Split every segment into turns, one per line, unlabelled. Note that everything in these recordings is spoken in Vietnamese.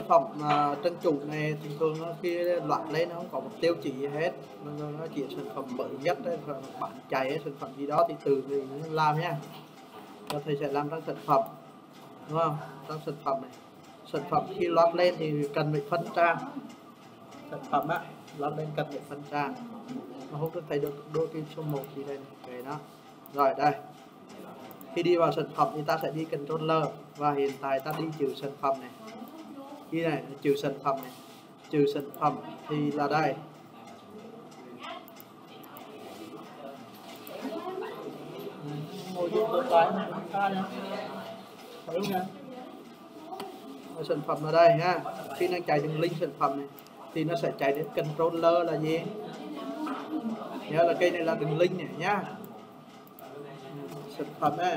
phẩm trân chủ này thường thường khi loạt lên nó không có một tiêu chí gì hết, nó chỉ sản phẩm mới nhất đấy, bạn chạy sản phẩm gì đó thì từ mình làm nha. Và thầy sẽ làm trong sản phẩm, đúng không? Trong sản phẩm này, sản phẩm khi loạt lên thì cần phải phân trang. Sản phẩm á, loạt lên cần phải phân trang. Mà không có thấy được đôi kim số 1 gì đây này, về nó. Rồi đây. Khi đi vào sản phẩm thì ta sẽ đi controller, và hiện tại ta đi trừ sản phẩm này. Đi này, trừ sản phẩm này. Trừ sản phẩm thì là đây. Ngồi trên bộ cái này chúng ta nhé. Thấy không nha? Sản phẩm ở đây ha. Khi đang chạy đường link sản phẩm này thì nó sẽ chạy đến controller là gì? Nhớ là cây này là đường link này nhá. Sản phẩm này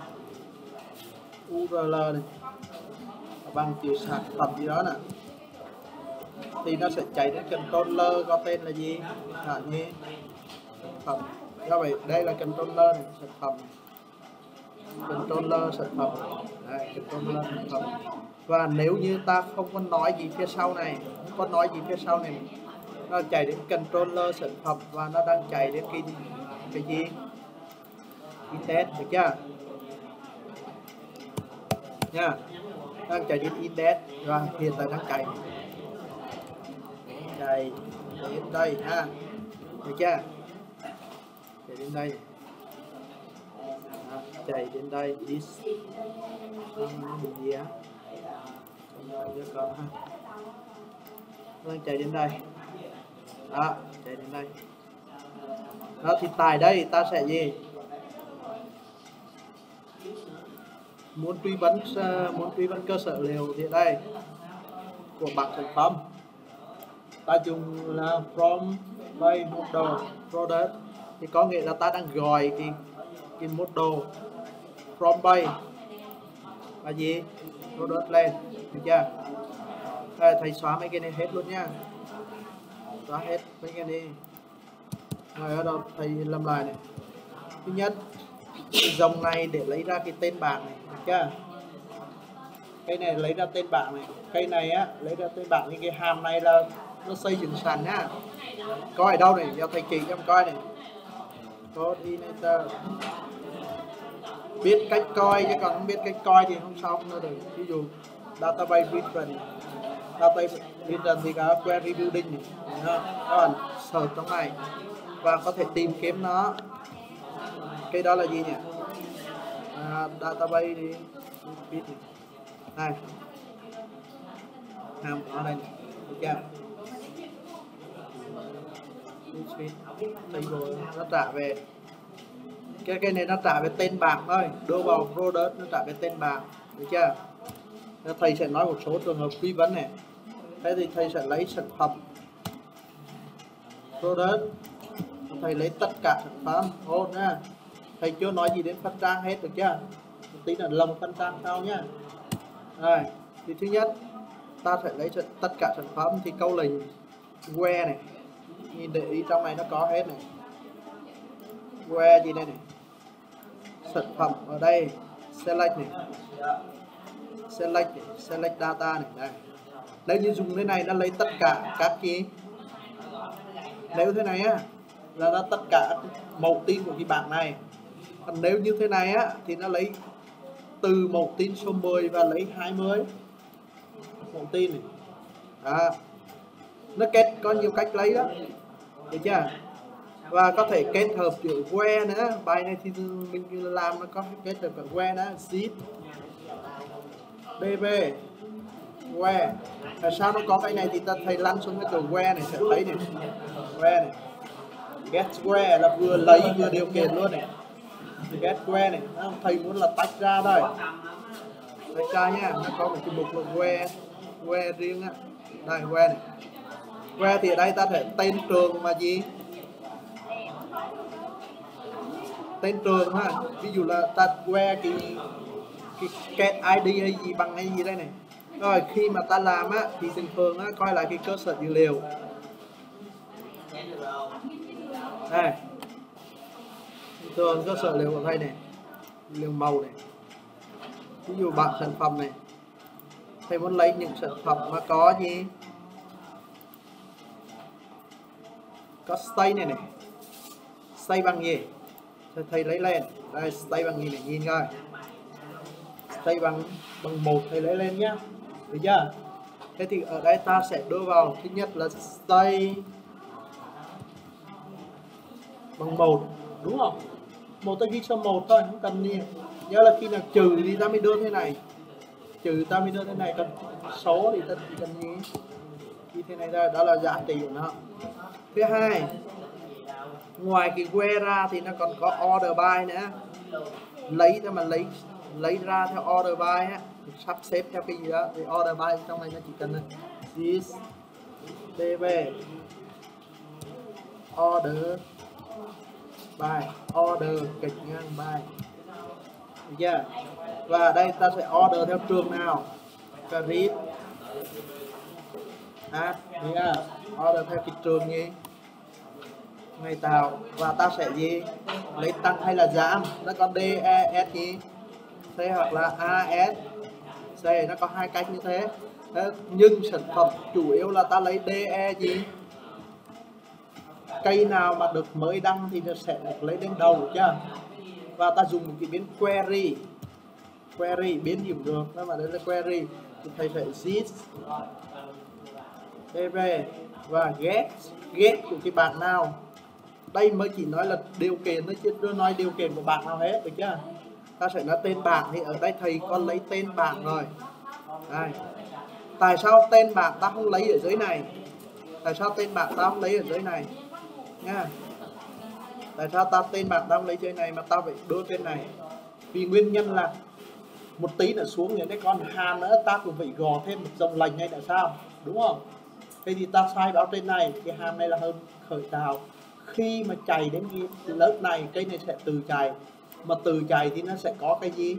URL này bằng chữ sản phẩm gì đó nè, thì nó sẽ chạy đến controller có tên là gì? Như sản phẩm. Do vậy đây là controller này, sản phẩm này. Controller sản phẩm đây, controller sản phẩm. Và nếu như ta không có nói gì phía sau này, không có nói gì phía sau này, nó chạy đến controller sản phẩm và nó đang chạy đến cái gì? Index, được chưa? Nha, đang chạy đến index và hiện tại đang chạy đến đây ha, được chưa? Chạy đến đây. Chạy đến đây this gì á, đang chạy đến đây đó, chạy đến đây đó. Thì tại đây ta sẽ gì, muốn truy vấn cơ sở liệu thì đây của bảng sản phẩm ta dùng là from by model product, thì có nghĩa là ta đang gọi cái model from by là gì, product lên, được chưa? Thầy xóa mấy cái này hết luôn nha, xóa hết mấy cái này. Rồi ở đâu thầy làm lại này. Thứ nhất, cái dòng này để lấy ra cái tên bảng này, được chưa? Cây này lấy ra tên bảng này, cây này á lấy ra tên bảng, thì cái hàm này là nó xây dựng sẵn nhá. Coi ở đâu này, cho thầy chỉ cho coi này. Coordinator. Biết cách coi chứ còn không biết cách coi thì không xong nữa được. Ví dụ database vision, database vision thì có query building này, các bạn search trong này và có thể tìm kiếm nó. Cái đó là gì nhỉ? Database đi, này, hàm ở đây này, được chưa? Table nó trả về cái này, nó trả về tên bảng thôi, đưa vào product nó trả về tên bảng, được chưa? Thầy sẽ nói một số trường hợp truy vấn này. Thế thì thầy sẽ lấy sản phẩm product, thầy lấy tất cả sản phẩm hôn nha. Thầy chưa nói gì đến phân trang hết, được chưa? Một tí là lồng phân trang sau nhá. Rồi, thì thứ nhất ta sẽ lấy tất cả sản phẩm, thì câu lệnh where này, nhìn để ý trong này nó có hết này, where gì đây này, sản phẩm ở đây select này, select data này, đây. Nếu như dùng thế này nó lấy tất cả các cái, nếu thế này á là nó tất cả mẫu tin của cái bảng này. Còn nếu như thế này á thì nó lấy từ mẫu tin số 10 và lấy 20 mẫu tin này. Đó. Nó có nhiều cách lấy đó, được chưa? Và có thể kết hợp chữ where nữa. Bài này thì mình làm nó có kết hợp cả where đó, zip db where. Tại sao nó có cái này thì ta thầy lăn xuống cái từ where này sẽ thấy này, where này, get where là vừa lấy vừa điều khiển luôn này, get where này. Thầy muốn là tách ra đây, tách ra nha, nó có một cái mục là where riêng á, đây where này. Where thì ở đây ta thể tên trường mà gì, tên trường ha. Ví dụ là ta where cái ID hay gì bằng hay gì đây này. Rồi khi mà ta làm á thì thường thường á coi lại cái cơ sở dữ liệu đây, thường cơ sở dữ liệu ở đây này, dữ liệu màu này, ví dụ bảng sản phẩm này, thầy muốn lấy những sản phẩm mà có gì, có stay này này, stay bằng gì, thầy lấy lên đây, stay bằng gì này, nhìn coi, stay bằng 1 thầy lấy lên nhá, được chưa? Thế thì ở đây ta sẽ đưa vào thứ nhất là stay bằng 1, đúng không? 1 ta ghi cho 1 thôi, không cần nhiều. Nhớ là khi nào trừ thì ta mới đưa thế này, trừ ta mới đưa thế này, cần số thì ta chỉ cần ghi thế này ra, đó là giá trị của nó. Thứ hai, ngoài cái where ra thì nó còn có order by nữa, lấy ra mà lấy ra theo order by á, sắp xếp theo cái gì đó thì order by trong này nó chỉ cần this tv order by, order kịch ngang by, được chưa? Và đây ta sẽ order theo trường nào, credit order theo cái trường gì ngày tạo, và ta sẽ gì lấy tăng hay là giảm, nó có DES gì C hoặc là AS C, nó có hai cách như thế. Nhưng sản phẩm chủ yếu là ta lấy DE gì, cây nào mà được mới đăng thì nó sẽ được lấy đến đầu chưa, và ta dùng một cái biến query biến dụng được, đó mà đây là query thì thầy phải this tv và get của cái bạn nào. Đây mới chỉ nói là điều kiện thôi chứ chưa nói điều kiện của bạn nào hết, được chưa? Ta sẽ nói tên bạn, thì ở đây thầy có lấy tên bạn rồi. Đây. Tại sao tên bạn ta không lấy ở dưới này? Tại sao tên bạn ta không lấy ở dưới này? Nha. Tại sao tên bạn ta không lấy dưới này mà ta phải đưa trên này? Vì nguyên nhân là một tí nữa xuống rồi đấy, còn hàm nữa ta cũng phải gò thêm một dòng lệnh hay là sao, đúng không? Thế thì ta sai báo trên này, cái hàm này là hơn khởi tạo. Khi mà chạy đến cái lớp này, cây này sẽ tự chạy, mà tự chạy thì nó sẽ có cái gì,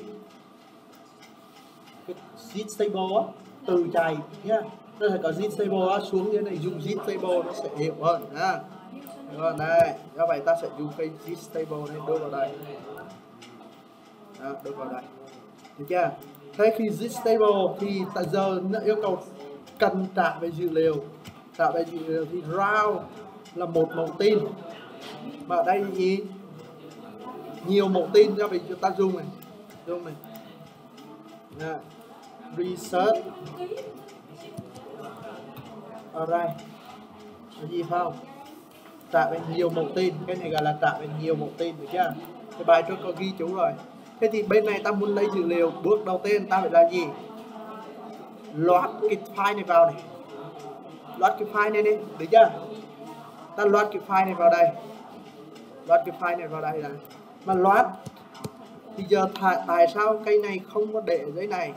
cái zip stable á, tự chạy nhá, nó sẽ có zip stable á, xuống dưới này dùng zip stable nó sẽ hiệu hơn ha. Rồi đây, do vậy ta sẽ dùng cây zip stable này đưa vào đây, đó, đưa vào đây, được chưa? Thế khi zip stable thì tại giờ nó yêu cầu cần trả về dữ liệu, thì round là một mẫu tin, và ở đây gì nhiều mẫu tin, cho vì chúng ta dùng này research ở đây là gì phải không, trả về nhiều mẫu tin, cái này gọi là trả về nhiều mẫu tin, được chưa? Cái bài trước có ghi chú rồi. Thế thì bên này ta muốn lấy dữ liệu, bước đầu tiên ta phải là gì, load cái file này vào này, load cái file này đi, được chưa? Ta load cái file này vào đây, này. Mà load thì giờ tại sao cây này không có để ở dưới này,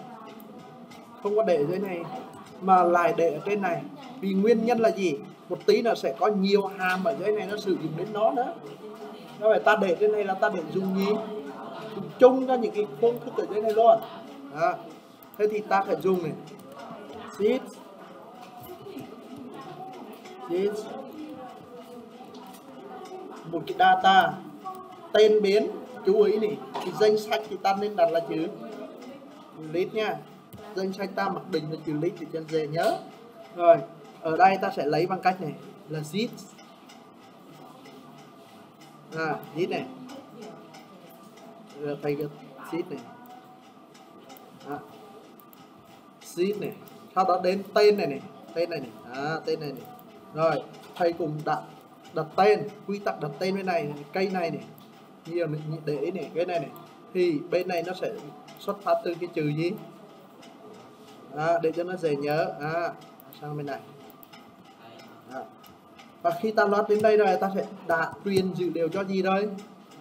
mà lại để ở trên này? Vì nguyên nhân là gì, một tí nữa sẽ có nhiều hàm ở dưới này nó sử dụng đến nó nữa, do vậy ta để trên này là ta để dùng gì, dùng chung cho những cái phương thức ở dưới này luôn. Đó. Thế thì ta phải dùng này this một cái data, tên biến, chú ý này, thì danh sách thì ta nên đặt là chữ list nha, danh sách ta mặc định là chữ list để cho dễ nhớ. Rồi ở đây ta sẽ lấy bằng cách này là zip, zip này, thầy cái zip này, zip này, sau đó đến tên này, tên này, rồi thầy cùng đặt tên, quy tắc đặt tên bên này, cây này nhiều để ý này, cái này thì bên này nó sẽ xuất phát từ cái chữ gì, để cho nó dễ nhớ. Sang bên này. Và khi ta load đến đây rồi, ta sẽ đã truyền dữ liệu cho gì đây,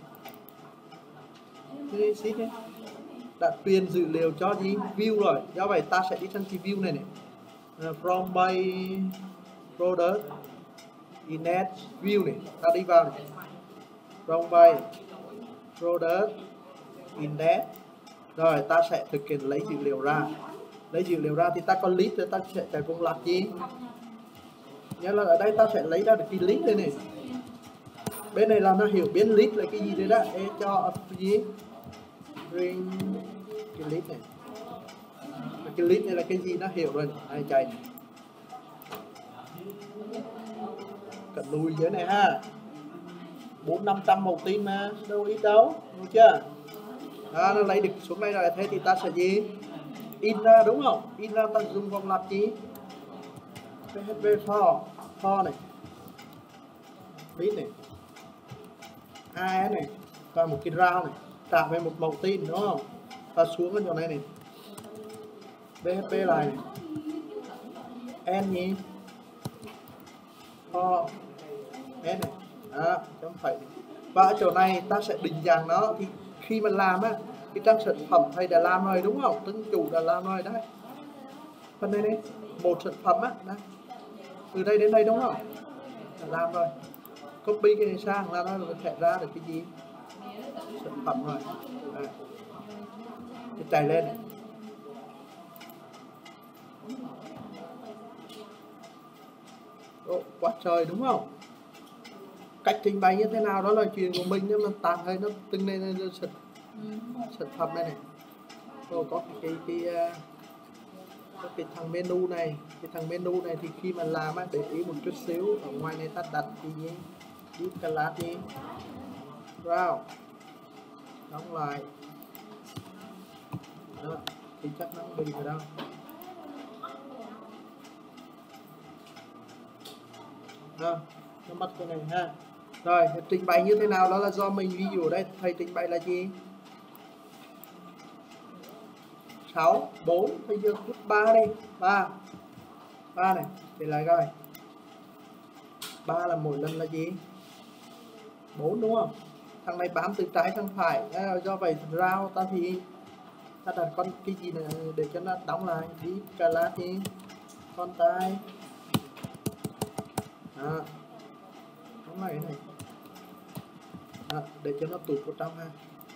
đã truyền dữ liệu cho gì, view rồi, do vậy ta sẽ đi sang cái view này, from by product index view này, ta đi vào này, from by product index, rồi ta sẽ thực hiện lấy dữ liệu ra, thì ta có list rồi, ta sẽ chạy vùng lặp gì, nhớ là ở đây ta sẽ lấy ra được cái list đây này, bên này là nó hiểu biến list là cái gì đấy đó, cho gì ring cái list này, được cái list này là cái gì nó hiểu rồi. Đây chạy này. Cần lùi dưới này ha. 400-500 màu tin mà đâu ít đâu, đúng chưa? Đó, nó lấy được xuống đây rồi. Thế thì ta sẽ gì? In ra đúng không? In ra ta dùng vòng lặp gì? PHP for này, list này, AS này và một cái round này trả về một màu tin đúng không? Ta xuống cái chỗ này này, PHP lại này, n gì? For s này, đó, chấm phẩy này. Và ở chỗ này ta sẽ định dạng nó. Thì khi mà làm á, cái trang sản phẩm thầy đã làm rồi đúng không? Tân chủ đã làm rồi đấy. Phần này này, một sản phẩm á, đấy. Từ đây đến đây đúng không? Đã làm rồi. Copy cái này sang là nó sẽ ra được cái gì? Sản phẩm rồi. Đấy. Cái chạy lên này. Ồ, quá trời đúng không? Cách trình bày như thế nào đó là chuyện của mình, nhưng mà tạm thời nó từng này sản phẩm này này. Rồi có cái thằng menu này, thì khi mà làm á, để ý một chút xíu, ở ngoài này ta đặt cái gì, deep class đi, wow, đóng lại, đó, thì chắc nó không bị rồi đâu. Đó, nó mất cái này ha. Rồi trình bày như thế nào đó là do mình. Ví dụ ở đây thầy trình bày là gì? 6, 4, bây giờ rút 3 đi, 3 này, để lại coi. 3 là mỗi lần là gì? 4 đúng không? Thằng này bám từ trái sang phải, do vậy rao ta thì ta đặt con cái gì này để cho nó đóng lại, đi cả lá thì con tay. Đó. Đóng lại cái này. Đó, để cho nó tụt vào trong ha.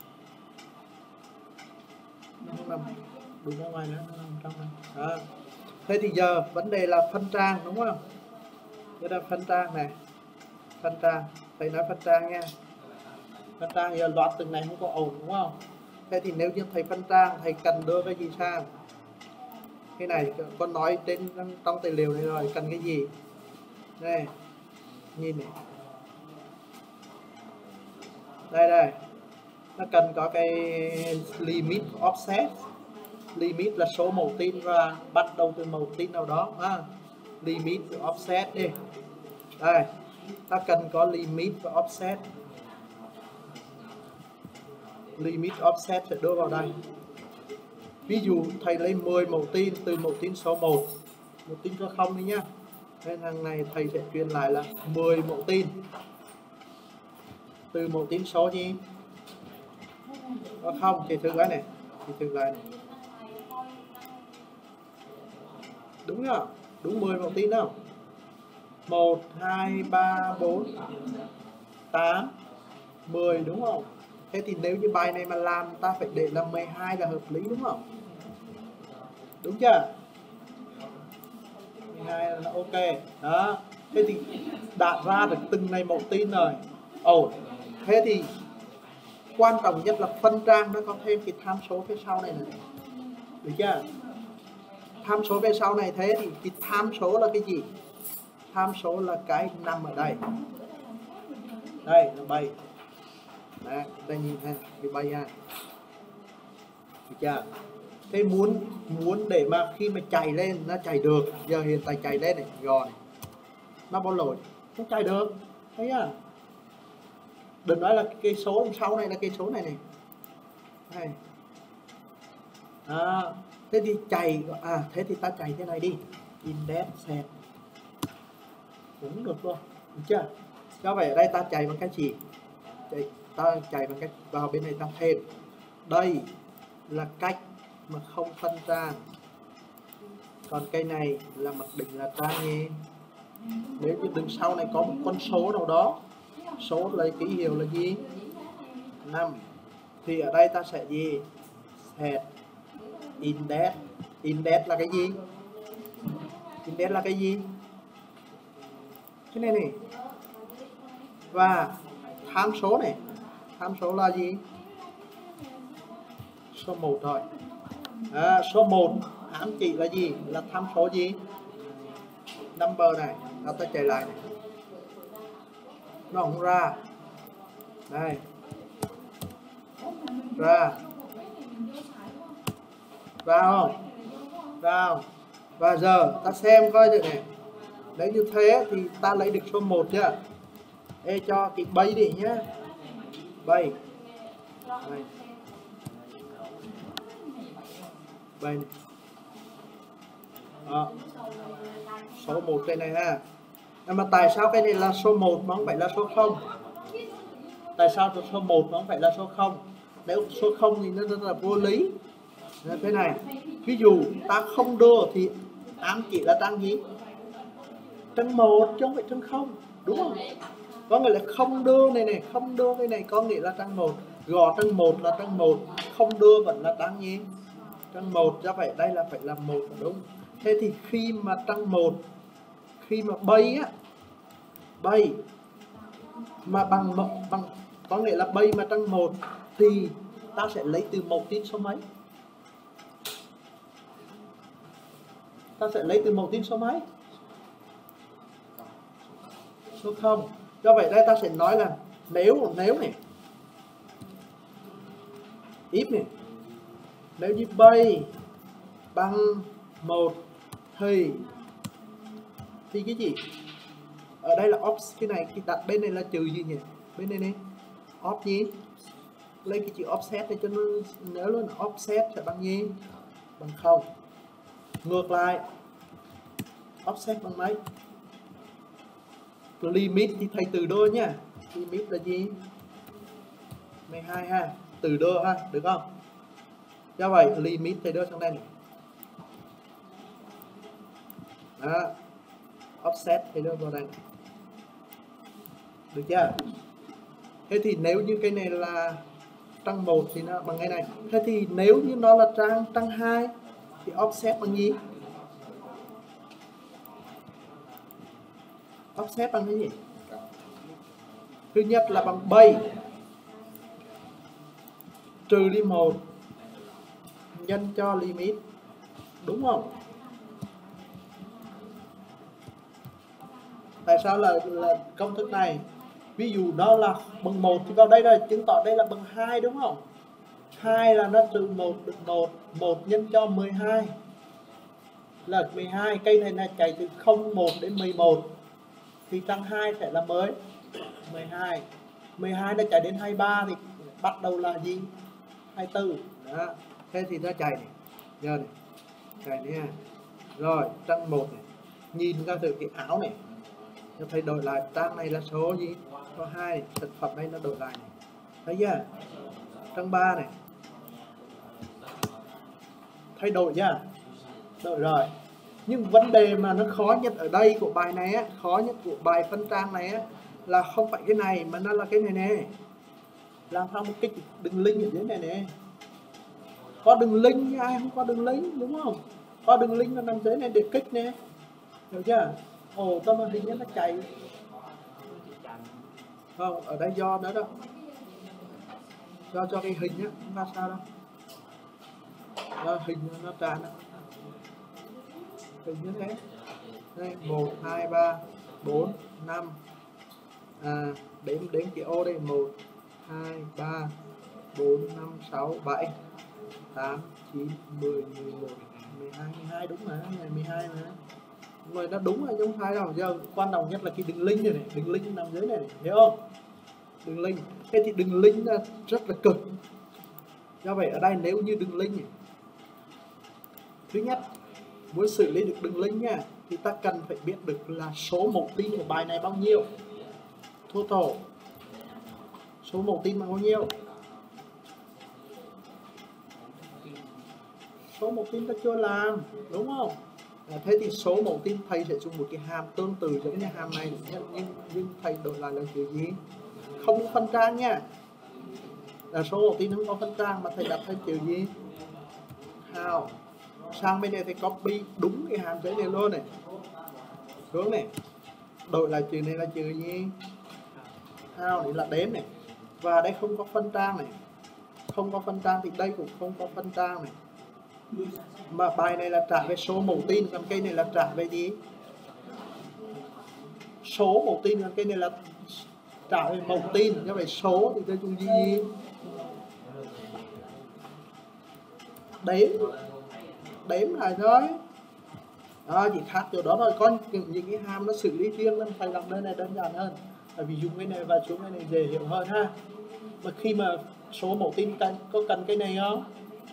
Nó không nằm đúng ra ngoài nữa, nó nằm trong này. Đó. Thế thì giờ vấn đề là phân trang đúng không? Đây là phân trang này, phân trang, thầy nói phân trang nha. Phân trang giờ loạt từng này không có ổn đúng không? Thế thì nếu như thầy phân trang, thầy cần đưa cái gì sang? Cái này con nói trên trong tài liệu này rồi, cần cái gì? Đây, nhìn này. Đây, nó cần có cái limit offset. Limit là số màu tin và bắt đầu từ màu tin nào đó ha. Limit và offset đi. Đây, ta cần có limit và offset. Limit offset sẽ đưa vào đây. Ví dụ thầy lấy 10 màu tin từ màu tin số 1, màu tin số 0 đi nhá. Nên thằng này thầy sẽ truyền lại là 10 màu tin từ màu tin số gì? Có không? Thì thử cái này, thì thử lại này. Đúng không? Đúng 10 màu tin đâu? 1, 2, 3, 4, 8, 10 đúng không? Thế thì nếu như bài này mà làm ta phải để là 12 là hợp lý đúng không? Đúng chưa? 12 là ok. Đó. Thế thì đã ra được từng này màu tin rồi. Ồ, thế thì quan trọng nhất là phân trang nó có thêm cái tham số phía sau này nữa. Được chưa? Tham số phía sau này, thế thì cái tham số là cái gì? Tham số là cái nằm ở đây. Đây là bay. Đấy, ta nhìn ha, cái bay ha. Được chưa? Thế muốn để mà khi mà chạy lên nó chạy được, giờ hiện tại chạy lên này, gò này, nó bao lỗi, không chạy được, thấy à? Đừng nói là cái số sau này là cái số này này. Đây. Thế thì chạy, thế thì ta chạy thế này đi, index set cũng được luôn, được chưa? Do vậy ở đây ta chạy bằng cái gì? Ta chạy bằng cách vào bên này ta thêm. Đây là cách mà không phân trang. Còn cái này là mặc định là trang nhé. Nếu như đằng sau này có một con số nào đó, số lấy ký hiệu là gì? 5. Thì ở đây ta sẽ gì? Set index. Index là cái gì? Index là cái gì? Cái này này. Và tham số này, tham số là gì? Số 1 thôi. Số 1 ám chỉ là gì? Là tham số gì? Number này. Ta chạy lại này. Nó không ra. Đây. Ra. Ra không? Ra không? Và giờ ta xem coi được này. Nếu như thế thì ta lấy được số 1 nhá. Ê cho cái bay đi nhá. Bay. Đây. Bay này. Đó. Số 1 cái này ha. Nhưng mà tại sao cái này là số 1 mà không phải là số 0? Tại sao số 1 mà không phải là số 0? Nếu số 0 thì nó rất là vô lý. Thế này, ví dụ ta không đưa thì ám chỉ là trang gì? Trang 1 chứ không phải trang 0, đúng không? Có nghĩa là không đưa này này, không đưa cái này có nghĩa là trang 1. Gõ trang 1 là trang 1, không đưa vẫn là trang gì? Trang 1, do vậy đây là phải là 1 là đúng. Thế thì khi mà trang 1, khi mà bay á, bay mà bằng có nghĩa là bay mà trang 1 thì ta sẽ lấy từ 1 đến số mấy? Ta sẽ lấy từ 1 đến số mấy? Số 0. Do vậy đây ta sẽ nói là nếu này, if này, nếu như bay bằng 1 thì cái gì? Ở đây là off, cái này khi đặt bên này là trừ gì nhỉ? Bên này này off gì? Lấy cái chữ offset để cho nó nhớ luôn, offset sẽ bằng gì? Bằng 0. Ngược lại, offset bằng mấy? Limit thì thầy từ đô nha. Limit là gì? 12 ha, từ đô ha, được không? Do vậy limit thầy đưa sang đây này. Đó. Offset thầy đưa vào đây này. Được chưa? Thế thì nếu như cái này là trang 1 thì nó bằng cái này. Thế thì nếu như nó là trang 2 thì offset bằng gì? Offset bằng cái gì? Thứ nhất là bằng bay trừ đi 1 nhân cho limit, đúng không? Tại sao là công thức này? Ví dụ đó là bằng 1 thì vào đây rồi, chứng tỏ đây là bằng 2 đúng không? 2 là nó trừ 1 được 1 nhân cho 12 là 12. Cây này là chạy từ 01 đến 11 thì trang 2 sẽ là 12. 12 nó chạy đến 23 thì bắt đầu là gì? 24. Đó. Thế thì nó chạy này. Giờ này. Chạy này ha. Rồi, trang 1 này. Nhìn ra từ cái áo này. Cho thấy đổi lại trang này là số gì? Số 2. Thực phẩm đây nó đổi lại này. Thấy chưa? Trang 3 này. Thay đổi chưa? Đổi rồi. Nhưng vấn đề mà nó khó nhất ở đây của bài này á, khó nhất của bài phân trang này á là không phải cái này mà nó là cái này nè. Làm sao một cái đường link ở dưới này nè. Có đường link, ai không có đường link, đúng không? Có đường link nó nằm dưới này để kích nè. Được chưa? Ồ, tao mà hình như nó chạy. Không, ở đây do nữa đâu. Do cho cái hình á, không ra sao đâu. Do hình nó tràn đó. Hình như thế. Đây, 1, 2, 3, 4, 5. Đếm cái ô đây. 1, 2, 3, 4, 5, 6, 7, 8, 9, 10, 11, 12, 12 đúng mà. Ngày 12 mà. Rồi nó đúng rồi chứ không phải đâu. Giờ quan trọng nhất là cái đường link này này. Đường link nằm dưới này, hiểu không? Đường link. Thế thì đường link rất là cực. Do vậy ở đây nếu như đường link này, thứ nhất muốn xử lý được đường link nha thì ta cần phải biết được là số mẫu tin của bài này bao nhiêu. Total. Số mẫu tin bằng bao nhiêu? Số mẫu tin ta chưa làm, đúng không? Thế thì số mẫu tin thầy sẽ dùng một cái hàm tương tự giống như hàm này, nhưng thầy đổi lại là kiểu gì? Không phân trang nha. Là số mẫu tin không có phân trang mà thầy đặt thêm kiểu gì? How. Sang bên này thì copy đúng cái hàm dưới này luôn này. Đúng này. Đổi lại chữ này là chữ gì? How này là đếm này. Và đây không có phân trang này. Không có phân trang thì đây cũng không có phân trang này. Mà bài này là trả về số mẫu tin, còn cây này là trả về gì? Số mẫu tin, còn cây này là trả về mẫu tin. Như vậy số thì tôi dùng gì? Đếm lại thôi. Đó, chỉ khác chỗ đó thôi. Có những cái hàm nó xử lý riêng nên phải làm nơi này đơn giản hơn. Vì dùng cái này và xuống cái này dễ hiểu hơn ha. Mà khi mà số mẫu tin có cần cái này không?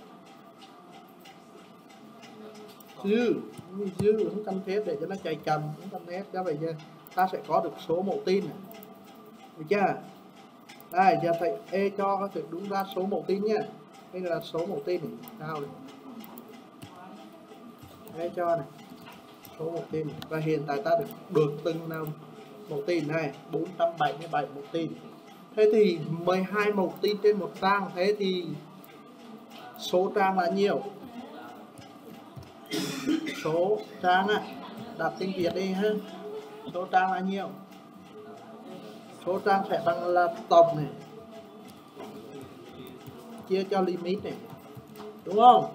Dư không cần thiết để cho nó chạy chậm, không cần thiết. Cho vậy giờ ta sẽ có được số mẫu tin này. Được chưa? Đây, giờ thầy E cho có thể đúng ra số mẫu tin nha. Đây là số mẫu tin này. Sao này? E cho này. Số mẫu tin này. Và hiện tại ta được từng nào mẫu tin này, 477 mẫu tin. Thế thì 12 mẫu tin trên một trang. Thế thì số trang là nhiều. Số trang á, đặt tiếng Việt đi ha. Số trang là nhiều. Số trang sẽ bằng là tổng này chia cho limit này, đúng không?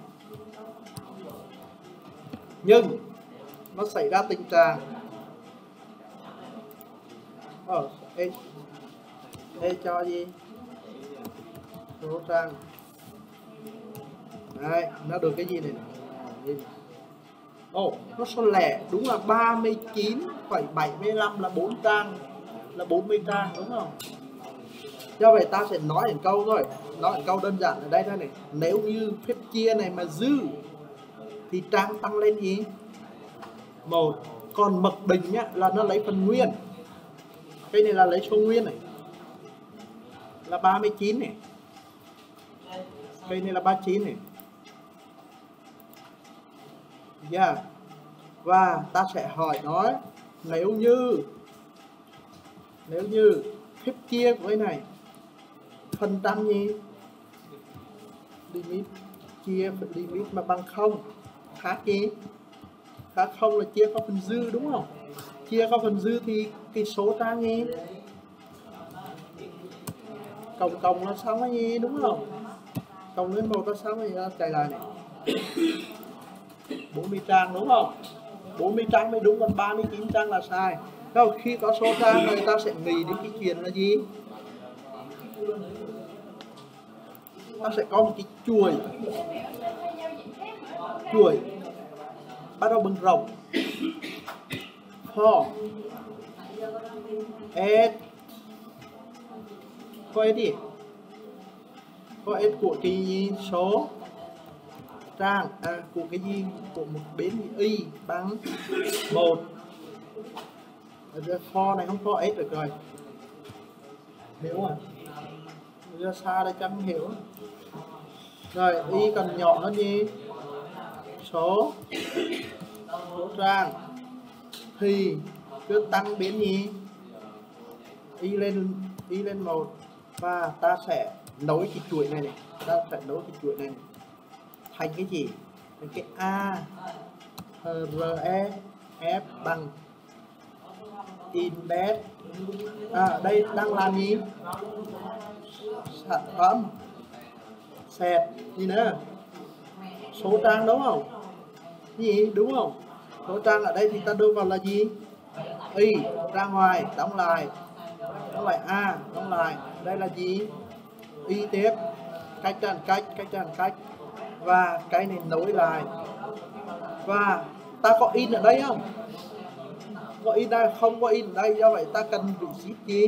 Nhưng nó xảy ra tình trạng đây cho gì? Số trang đây, nó được cái gì này? Nó số lẻ, đúng là 39,75 là 4 trang, là 40 trang, đúng không? Do vậy ta sẽ nói một câu thôi, nói một câu đơn giản ở đây thôi này. Nếu như phép chia này mà dư thì trang tăng lên gì? 1. Còn mặc định nhá, là nó lấy phần nguyên. Cái này là lấy số nguyên này, là 39 này. Cái này là 39 này. Yeah. Và ta sẽ hỏi nó nếu như phép chia của cái này phần trăm gì? Limit chia limit mà bằng 0. Khác gì? Khác 0 là chia có phần dư, đúng không? Chia có phần dư thì cái số trang gì? Cộng nó xong cái gì, đúng không? Cộng lên 1 nó xong cái gì? Chạy lại này. 40 trang, đúng không? 40 trang mới đúng, còn 39 trang là sai. Đâu, khi có số trang người ta sẽ nghĩ đến cái chuyện là gì? Ta sẽ có một cái chuỗi bắt đầu bằng rộng for s gì? For s của cái số trang của cái gì? Của một bên y bằng 1. For này không for s được rồi, hiểu không? Ra xa đây chẳng hiểu. Rồi y còn nhỏ hơn gì? Số trang thì cứ tăng biến gì? Y lên 1. Và ta sẽ nối cái chuỗi này này, thành cái gì? Thành cái A RE F bằng index. Đây đang làm gì? Sản phẩm set gì nữa? Số trang, đúng không? Gì, đúng không? Số trang ở đây thì ta đưa vào là gì? Y ra ngoài, đóng lại A, đóng lại. Đây là gì? Y tiếp, cách và cái này nối lại. Và ta có in ở đây không? Có in đây không? Có in ở đây, do vậy ta cần bị zip gì?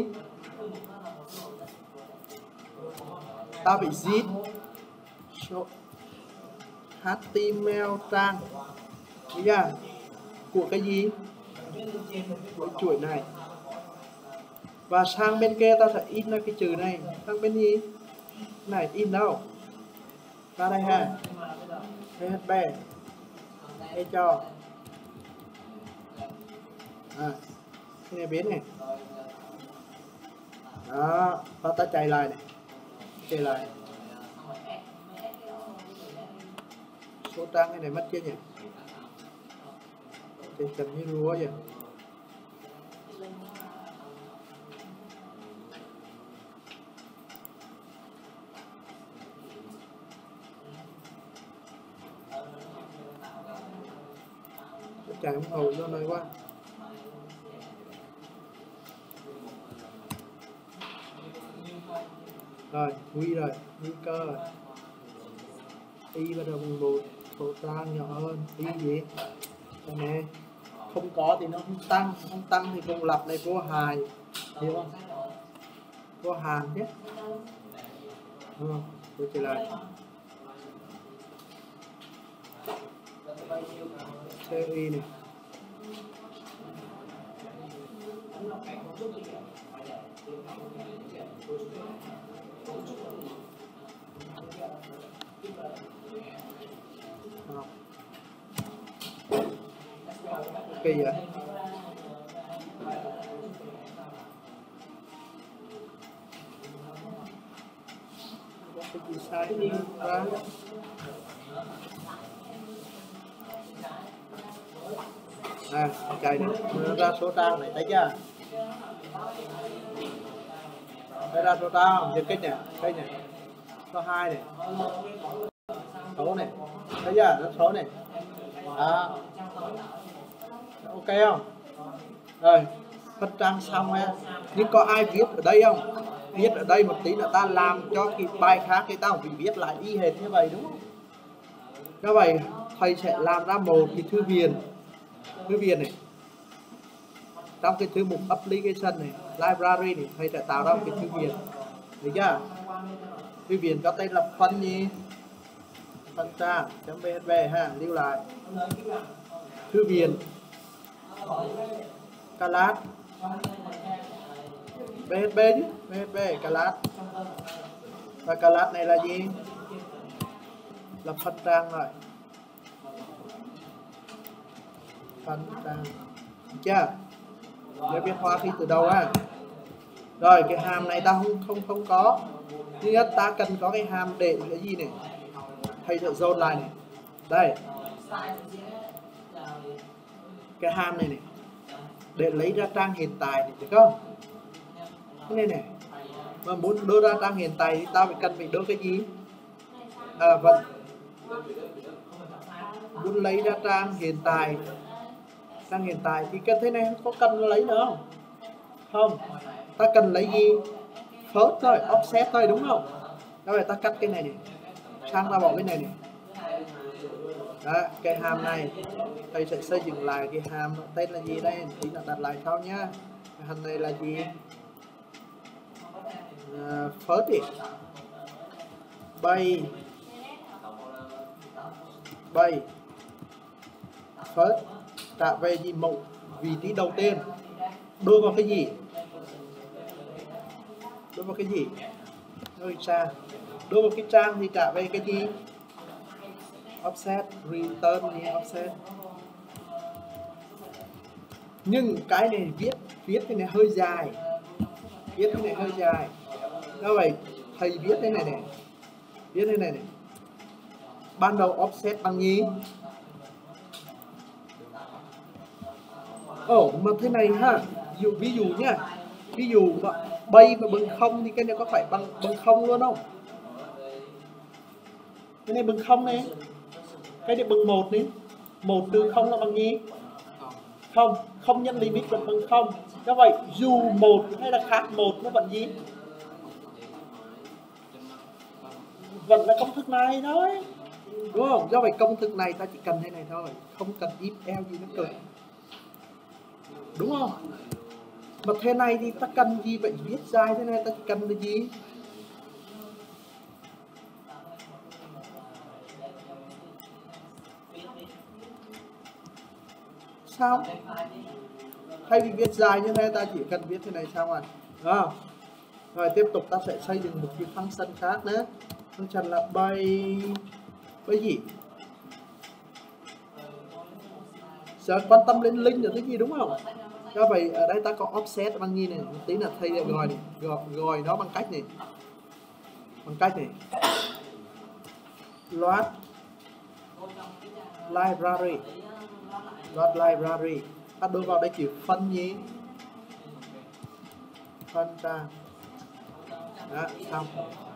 Ta bị zip HTML trang của cái gì? Của chuỗi này. Và sang bên kia ta sẽ in ra cái chữ này. Sang bên gì? Này in đâu? Ra đây ha. PHP. Đây cho. Cái này biến này. Đó. Và ta chạy lại này. Số trang cái này mất chưa nhỉ? Chạy chậm như rúa vậy. chạy không hầu cho nói quá. Rồi nguy rồi, nguy cơ rồi. Y bắt đầu bằng 1, khẩu trang nhỏ hơn. Y gì đây nè, không có thì nó không tăng thì vùng lặp này vô hài, hiểu không? Vô hàn chứ, đúng không? Tôi trở lại CI này. Kỳ vậy. Cái gì sai cái gì ra. Chạy này, ra số trang này, thấy chưa? Đây ra số trang, giật kích này, đây này, số 2 này, số này, thấy chưa? Rất số này, ok không? Rồi, phân trang xong ha. Nhưng có ai viết ở đây không? Viết ở đây một tí là ta làm cho cái bài khác thì ta phải viết lại y hệt như vậy đúng không? Như vậy thầy sẽ làm ra một cái thư viện này. Trong cái thư mục application này, library này, thầy sẽ tạo ra một cái thư viện. Được chưa? Thư viện có tên là phân gì? Phân trang.php ha, lưu lại. Thư viện class PHP chứ, PHP class. Và class này là gì? Là phân trang rồi. Phân trang. Được chưa? Để biết hoa khi từ đầu ha. Rồi cái hàm này ta không có. Thứ nhất ta cần có cái hàm để cái gì này? Thầy sẽ dồn lại này. Đây. Cái hàm này này. Để lấy ra trang hiện tại này, được không? Cái này này. Mà muốn đưa ra trang hiện tại thì ta phải đưa cái gì? Vâng. Muốn lấy ra trang hiện tại. Trang hiện tại thì cái thế này có cần lấy nữa không? Không. Ta cần lấy gì? First thôi, offset thôi đúng không? Rồi ta cắt cái này này. Sang ta bỏ cái này này. Đó, cái hàm này thầy sẽ xây dựng lại cái hàm tên là gì đây? Tí là đặt lại sau nhá. Cái hàm này là gì? First đi. Bay first trả về gì? Mẫu vị trí đầu tiên đưa vào cái gì? Rồi sang đưa vào cái trang thì trả về cái gì? Offset, return thì offset. Nhưng cái này viết cái này hơi dài. Do vậy thầy viết thế này này. Ban đầu offset bằng gì? Mà thế này ha. Ví dụ nhá. Ví dụ mà bay mà bằng 0 thì cái này có phải bằng 0 luôn không? Cái này bằng 0 này. Cái này bằng 1 đi. 1 trừ 0 là bằng gì? Không nhân limit vẫn bằng 0. Do vậy dù 1 hay là khác 1 nó vẫn gì? Vẫn là công thức này thôi. Đúng không? Do vậy công thức này ta chỉ cần thế này thôi. Không cần if else gì nữa cực. Đúng không? Mà thế này thì ta cần gì vậy? Viết dài thế này ta chỉ cần là gì? Sao? Thay vì viết dài như thế ta chỉ cần viết thế này xong rồi. Rồi tiếp tục ta sẽ xây dựng một cái function khác nữa. Function là bay gì? Giờ quan tâm đến link là cái gì đúng không? Do vậy ở đây ta có offset bằng gì này, một tí là thầy gọi nó bằng cách này. Load library. Ta đưa vào đây chữ phân gì? Phân trang. Đó, xong.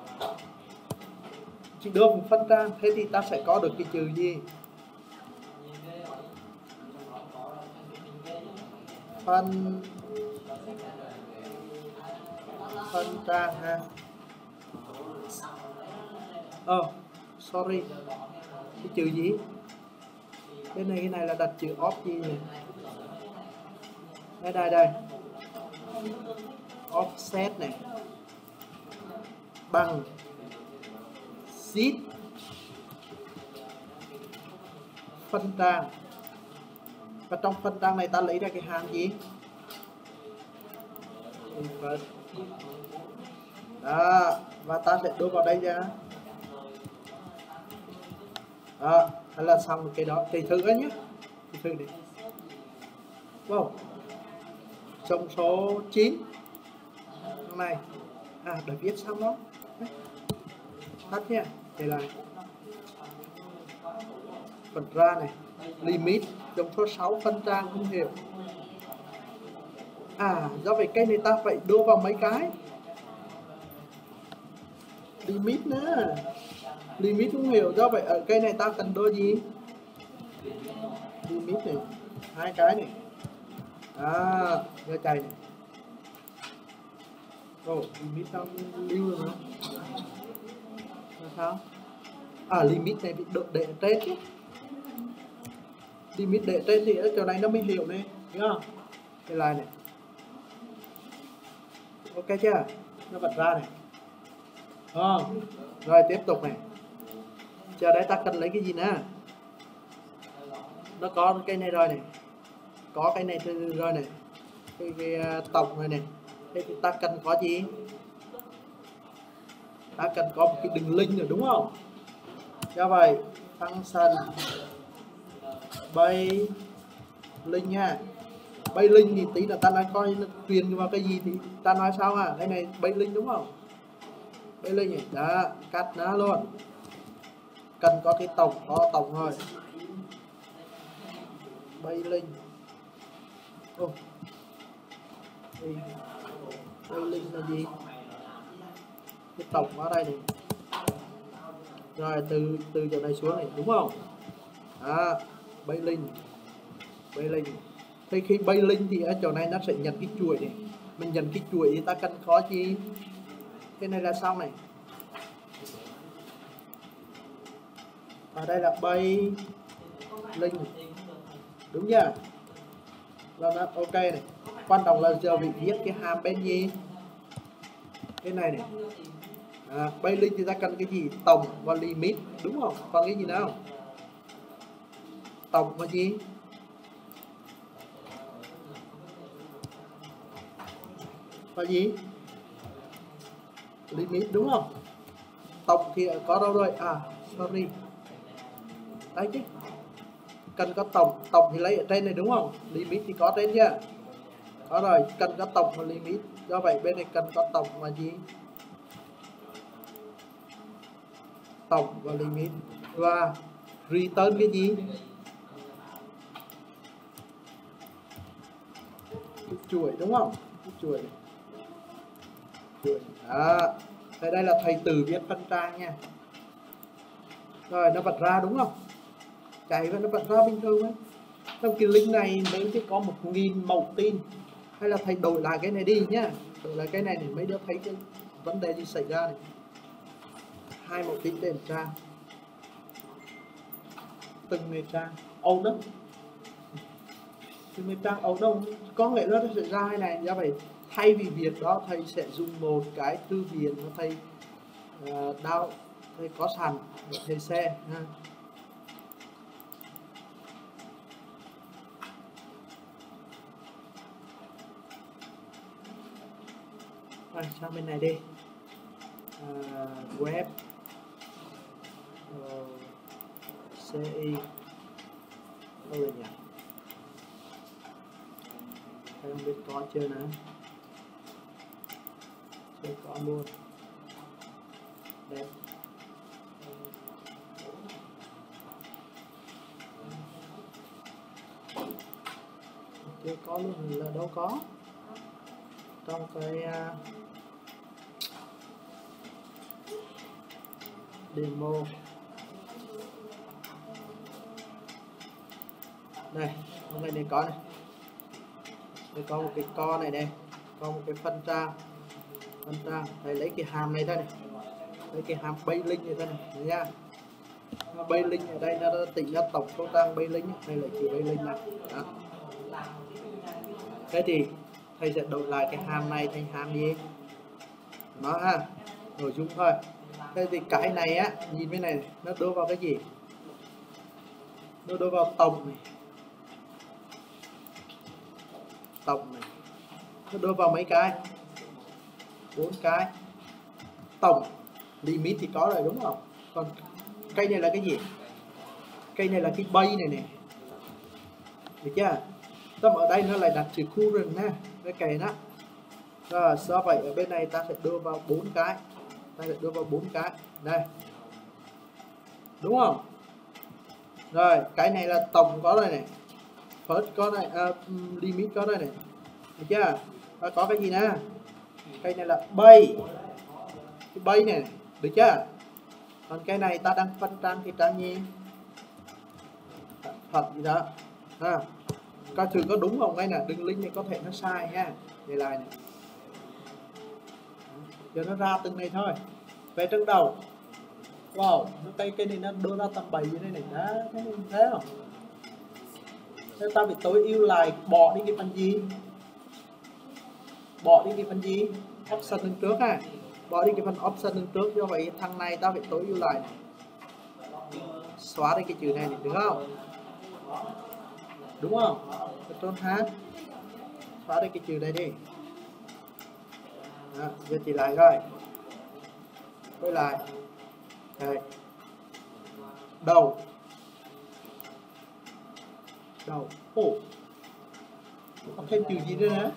Chỉ đưa phân trang, thế thì ta sẽ có được cái chữ gì? phân trang ha. Sorry, cái chữ gì cái này là đặt chữ off gì nhỉ? Đây offset này bằng zip phân trang, và trong phân trang này ta lấy ra cái hàm gì đó, và ta sẽ đưa vào đây ra đó, hay là xong cái đó thì thử nhé, thử đi. Wow, trong số 9 này đã viết xong đó, tắt nha, để lại phần ra này limit trong số 6 phân trang không hiểu. Do vậy cái này ta phải đưa vào mấy cái limit nữa, limit không hiểu, do vậy ở cây này ta cần đưa gì limit này, 2 cái này ra chạy này. Limit tao lưu rồi mà sao limit này bị để trên chứ, limit để trên thì ở chỗ này nó mới hiểu này, hiểu không? Cái này này, ok chưa, nó bật ra này. Rồi tiếp tục này, chờ đấy ta cần lấy cái gì nữa, nó có cái này rồi này, có cái này rồi này, cái tổng này này. Thế thì ta cần có gì, ta cần có một cái đường link rồi đúng không? Do vậy function bay link nha, bay link thì tí là ta nói coi nó truyền vào cái gì thì ta nói sao cái này bay link đúng không? Bay link này đó, cắt nó luôn, cần có cái tổng, có tổng rồi bay link. Bay link là gì, cái tổng ở đây này, rồi từ chỗ này xuống này đúng không? Bay link thì khi bay link thì ở chỗ này nó sẽ nhận cái chuỗi này, mình nhận cái chuỗi thì ta cần có gì, cái này là sao này, ở đây là bay link đúng chưa, là nó ok này. Quan trọng là giờ mình viết cái hàm bên gì, cái này này, bay link thì ta cần cái gì, tổng và limit đúng không? Còn cái gì nào, tổng và gì, và gì, limit đúng không? Tổng thì có đâu rồi, sorry đấy chứ, cần có tổng thì lấy ở trên này đúng không? Limit thì có trên chưa, có rồi, cần có tổng và limit, do vậy bên này cần có tổng và gì, tổng và limit, và return cái gì, cái chuỗi đúng không? Cái chuỗi đó. Đây là thầy từ viết phân trang nha. Rồi nó bật ra đúng không, chạy và nó bật ra bình thường ấy. Trong cái link này nếu như có 1000 mẫu tin, hay là thầy đổi lại cái này đi nhá, đổi lại cái này để mấy đứa thấy cái vấn đề gì xảy ra này. 2 mẫu tin trên trang, từng người trang âu đó, từng người trang âu đâu, có nghĩa là nó sẽ ra này. Do vậy thay vì việc đó thầy sẽ dùng một cái thư viện mà thầy thầy có sẵn để thầy xe ha. Rồi sang bên này đi, web CI đâu rồi nhỉ, thầy không biết có chưa nữa, chưa có luôn đây. Chưa có luôn là đâu có, trong cái demo đây, hôm nay có này, Đây có một cái con này này, có một cái phân trang, thầy lấy cái hàm này thôi này, lấy cái hàm Bayling này thôi này nha. Bayling ở đây nó tính ra tổng số trang Bayling, đây là chữ Bayling này. Đó. Thế thì thầy sẽ đổi lại cái hàm này thành hàm gì nó ha, nội dung thôi. Thế thì cái này á, nhìn bên này nó đưa vào cái gì, nó đưa vào tổng này, tổng này, nó đưa vào mấy cái, 4 cái. Tổng limit thì có rồi đúng không, còn cây này là cái gì, cây này là cái bay này nè, được chưa? Tâm ở đây nó lại đặt chữ current nha, cái kệ đó. Rồi do vậy ở bên này ta sẽ đưa vào 4 cái, đây, đúng không? Rồi cái này là tổng có đây này, first có này, limit có đây này, được chưa? Và có cái gì nè, cái này là bay, cái bay này, được chưa? Còn cái này ta đang phân trang thì trang gì, thật gì đó ha. Coi thử có đúng không, cái này đường link này có thể nó sai nha, để lại này giờ nó ra từng này thôi. Về trong đầu, wow, cái này nó đưa ra tầm 7 như thế này đó, thấy không? Thế ta phải tối ưu lại, bỏ đi cái phần gì, option đứng trước ha, bỏ đi cái phần option đứng trước. Do vậy thằng này ta phải tối ưu lại này. Xóa đi cái chữ này, được không? Đúng không? Control H, xóa đi cái chữ này đi. Đó, giờ chỉ lại rồi, quay lại đây, đầu, có thêm chữ gì nữa nữa,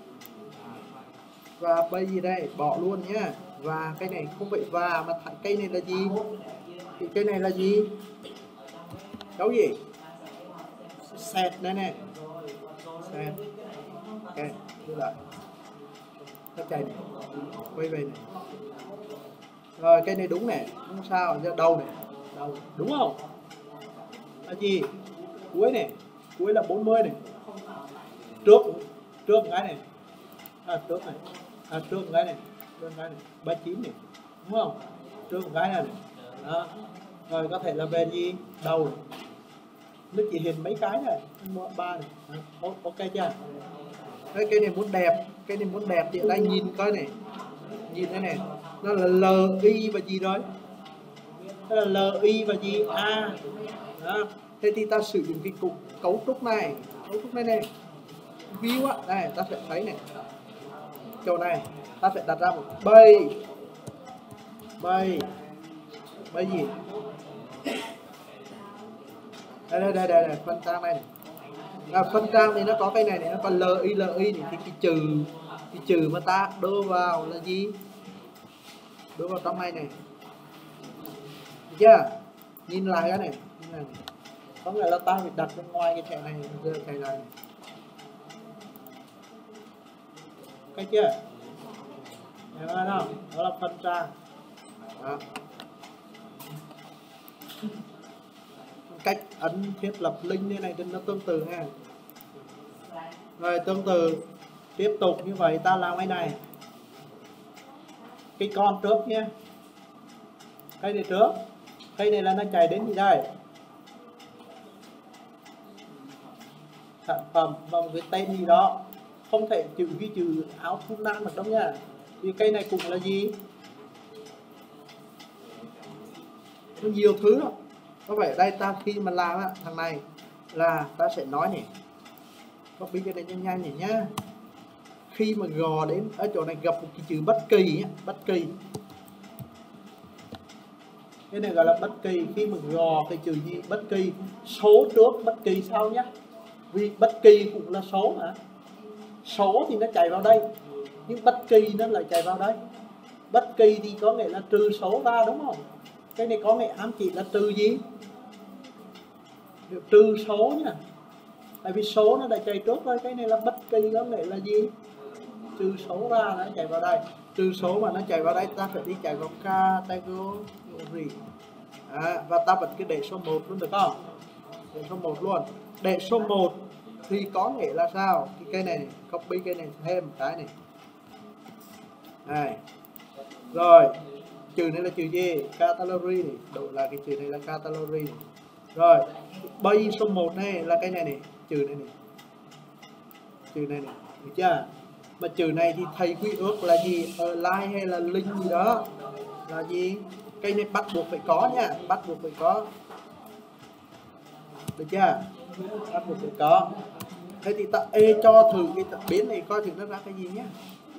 và bây gì đây, bỏ luôn nhá. Và cái này không phải và mà thằng cây này là gì, thì cây này là gì, dấu gì, set đây nè, set, ok, đưa lại, tắt chạy này, quay về này. Rồi cây này đúng này, không sao, ra đầu này, đầu đúng không, là gì, cuối này, cuối là 40 này, trước cái này, trước này, trước cái này, 39 này, đúng không, trước cái này, đó. Rồi có thể là về gì, đầu này. Nó chỉ hình mấy cái này, 3 này, ok chưa? Cái này muốn đẹp, thì ở đây nhìn coi này, nhìn thế này, nó là LI và gì rồi, nó là LI và gì A. Đó. Thế thì ta sử dụng cái cấu trúc này này, view á, đây ta sẽ thấy này, chỗ này ta sẽ đặt ra một bay gì, đây phân trang này, phân trang thì nó có cái này, nó có LI này, thì cái trừ mà ta đưa vào là gì, đưa vào trong này, được chưa? Nhìn lại cái này, có nghĩa là ta phải đặt bên ngoài cái thẻ này, giờ thẻ này, cái chưa? Hiểu không? Đó là phân trang. Đó. Cách ấn thiết lập link như này thì nó tương tự ha. Rồi tương tự tiếp tục như vậy, ta làm cái này, cái con trước nhé, cái này trước, cái này là nó chạy đến gì đây, sản phẩm và một cái tên gì đó, không thể ghi chữ áo thun nam ở trong nha, vì cây này cũng là gì, nó nhiều thứ đó. Có vậy đây ta khi mà làm thằng này là ta sẽ nói này, copy cái này nhanh này nhá. Khi mà gò đến ở chỗ này gặp một cái chữ bất kỳ, cái này gọi là bất kỳ. Khi mà gò cái chữ gì bất kỳ, số trước bất kỳ sau nhé, vì bất kỳ cũng là số mà, số thì nó chạy vào đây, nhưng bất kỳ nó lại chạy vào đây. Bất kỳ thì có nghĩa là trừ số ra, đúng không? Cái này có nghĩa ám chỉ là trừ gì, trừ số nha, tại vì số nó đã chạy trước rồi. Cái này là bất kỳ có nghĩa là gì, trừ số ra, nó chạy vào đây, trừ số mà nó chạy vào đây, ta phải đi chạy vào category. Và ta vẫn cứ để số 1 luôn, được không? Để số 1 luôn, để số 1 thì có nghĩa là sao? Cái này, copy cái này thêm cái này. Này. Rồi, trừ này là trừ gì? Catalog này, đổi là cái trừ này là catalog này. Rồi, base số 1 này là cái này này, trừ này này. Trừ này này, được chưa? Mà trừ này thì thầy quy ước là gì? Align hay là link gì đó là gì? Cái này bắt buộc phải có nha, bắt buộc phải có. Được chưa? Bắt buộc phải có. Thế thì ta cho thử cái biến này coi thử nó ra cái gì nhé.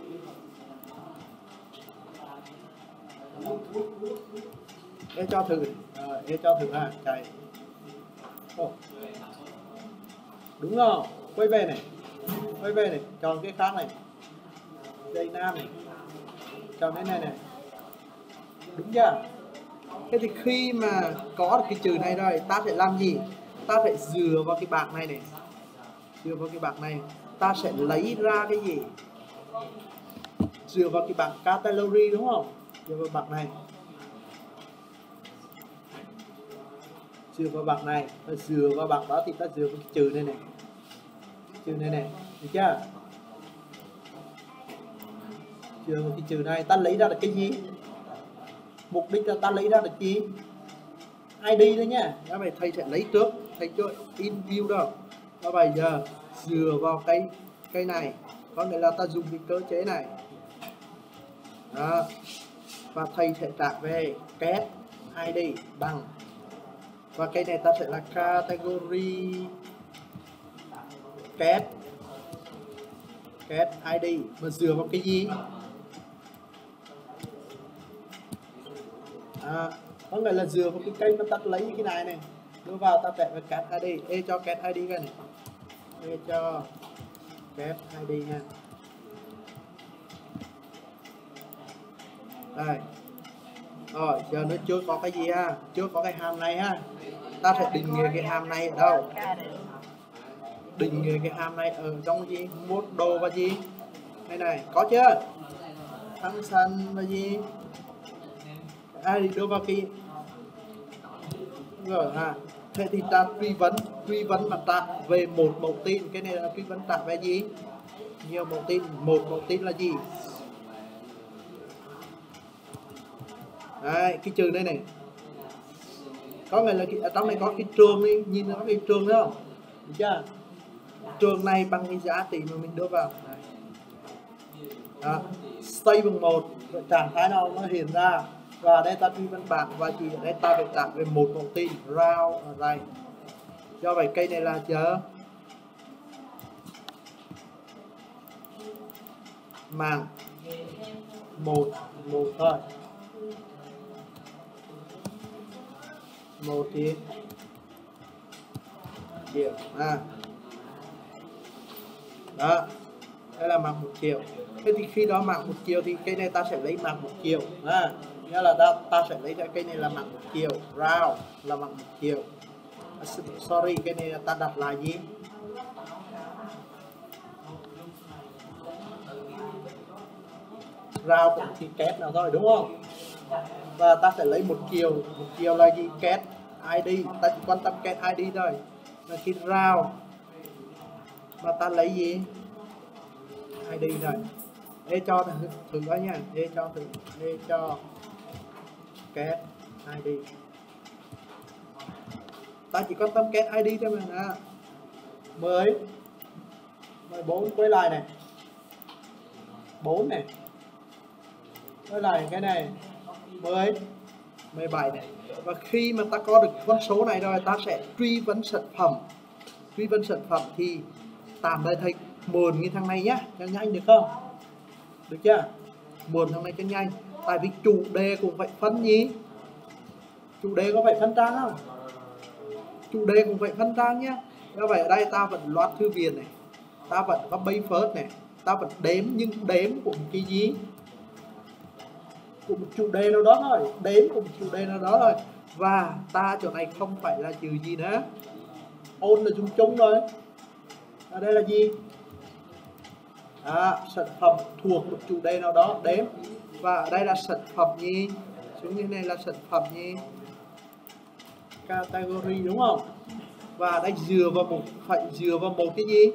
Cho thử. Cho thử cái. Đúng không? Quay về này. Quay về này, chọn cái khác này. Dây nam này. Chọn cái này này. Đúng chưa? Thế thì khi mà có được cái trừ này rồi, ta sẽ làm gì? Ta phải dựa vào cái bảng này này. Dựa vào cái bảng này, ta sẽ lấy ra cái gì? Dựa vào cái bảng catalog đúng không? Dựa vào bảng này. Dựa vào bảng này, ta dựa vào bảng đó thì ta dựa vào cái trừ này này. Trừ này này, được chưa? Dựa vào cái trừ này, ta lấy ra được cái gì? Mục đích là ta lấy ra được gì? ID đấy nhá. Đó vậy thầy sẽ lấy trước, thầy chưa in view đâu. Và bây giờ dựa vào cái này, có nghĩa là ta dùng cái cơ chế này. Đó. Và thầy sẽ trả về get ID bằng, và cái này ta sẽ là category get ID mà dựa vào cái gì? Có nghĩa là dựa vào cái kênh mà ta lấy cái này này, đưa vào ta vẽ về get ID. Cho get ID cái này, cho get ID nha. Đây. Rồi giờ nó chưa có cái gì ha, chưa có cái hàm này ha. Ta sẽ định nghĩa cái hàm này ở đâu? Định nghĩa cái hàm này ở trong gì? Model và gì? Đây này, có chưa? Function và gì? Thì đưa vào cái rồi ha. Thế thì ta truy vấn mà ta về một mẫu tin. Cái này là truy vấn trả về gì? Nhiều mẫu tin. Một mẫu tin là gì? Đấy, cái trừ đây này. Có nghĩa là ở trong này có cái trường đi, nhìn nó có cái trường đó không? Được chưa? Trường này bằng cái giá trị mà mình đưa vào. Đấy. Đó. Stay bằng 1, trạng thái nào nó hiện ra. Và đây ta truy vấn bảng và chỉ ở đây ta phải trả về một mẫu tin round ở đây. Do vậy cây này là chờ mạng một thôi. Một thì triệu đó, đây là mạng 1 triệu. Thế thì khi đó mạng 1 triệu thì cây này ta sẽ lấy mạng 1 triệu nghĩa là ta sẽ lấy ra cây này là mạng 1 triệu, round là mạng 1 triệu. Sorry, cái này ta đặt là gì? Round cũng chỉ kép nào thôi đúng không? Và ta sẽ lấy 1 triệu là gì? Get ID, ta chỉ quan tâm get ID thôi. Và khi round mà ta lấy gì? ID rồi. Để cho thử đó nha, để cho get ID. Ta chỉ quan tâm get ID thôi mà. 14 quay lại này. 4 này. Quay lại cái này. 17 này. Và khi mà ta có được con số này rồi, ta sẽ truy vấn sản phẩm. Truy vấn sản phẩm thì tạm thời thầy mượn cái thằng này nhá, cho nhanh được không? Được chưa? Mượn thằng này cho nhanh. Tại vì chủ đề cũng phải phân gì? Chủ đề có phải phân trang không? Chủ đề cũng phải phân trang nhá. Do vậy ở đây ta vẫn loạt thư viện này, ta vẫn có base first này, ta vẫn đếm, nhưng đếm của một cái gì? Của một chủ đề nào đó thôi, đếm của một chủ đề nào đó thôi. Và ta chỗ này không phải là trừ gì nữa, ôn là chung chung rồi. Ở đây là gì? Sản phẩm thuộc một chủ đề nào đó, đếm. Và ở đây là sản phẩm gì? Xuống như này là sản phẩm gì? Category đúng không? và đây phải dựa vào một cái gì,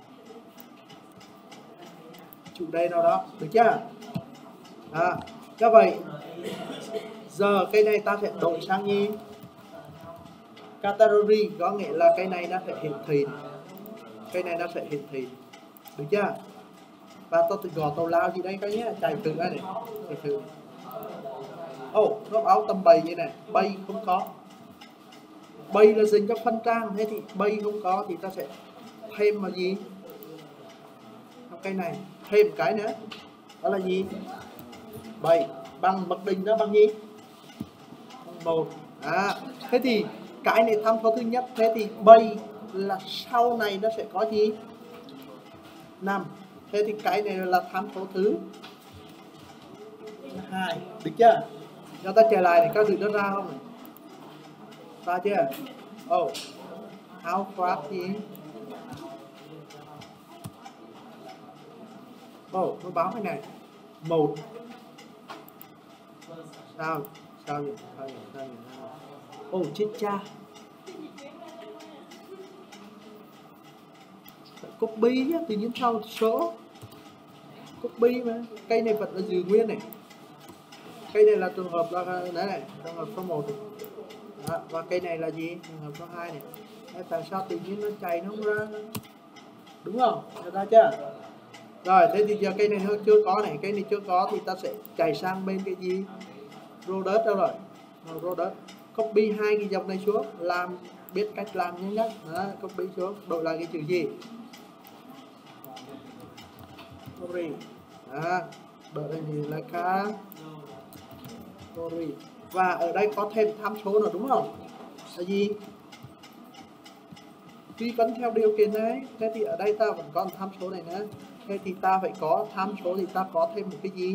chủ đề nào đó, được chưa? Như vậy giờ cái này ta sẽ đổi sang gì, category, có nghĩa là cái này nó sẽ hiển thị, cái này nó sẽ hiển thị, được chưa? Và tôi tự gọi tàu lao gì đây các nhé, chạy thử đây này, chạy thử. Nó báo tầm 7 vậy này, bay không có, bay là dành cho phân trang, thế thì bay không có thì ta sẽ thêm vào gì, cái này thêm cái nữa, đó là gì, bay bằng mặc định đó bằng gì, bằng 1. Thế thì cái này tham số thứ nhất, thế thì bay là sau này nó sẽ có gì, 5. Thế thì cái này là tham số thứ 2, được chưa? Cho ta trở lại này, các được nó ra không này, ra chưa? How fast gì, nó báo cái này 1, sao chết cha, copy nhá, tự nhiên sau số copy mà, cây này vẫn là giữ nguyên này, cây này là trường hợp là đấy này, trường hợp số 1 này. Và cây này là gì, trường hợp số 2 này. Tại sao tự nhiên nó chạy nó không ra, đúng không, được ra chưa? Rồi thế thì giờ cây này chưa có này, cây này chưa có thì ta sẽ chạy sang bên cái gì, product đâu rồi, product, copy 2 cái dòng này xuống, làm biết cách làm nhanh nhất, copy xuống, đổi lại cái chữ gì, sorry, đổi lại gì là sorry. Và ở đây có thêm tham số nữa đúng không, là gì, truy vấn theo điều kiện đấy. Thế thì ở đây ta vẫn còn tham số này nữa, thế thì ta phải có tham số thì ta có thêm một cái gì,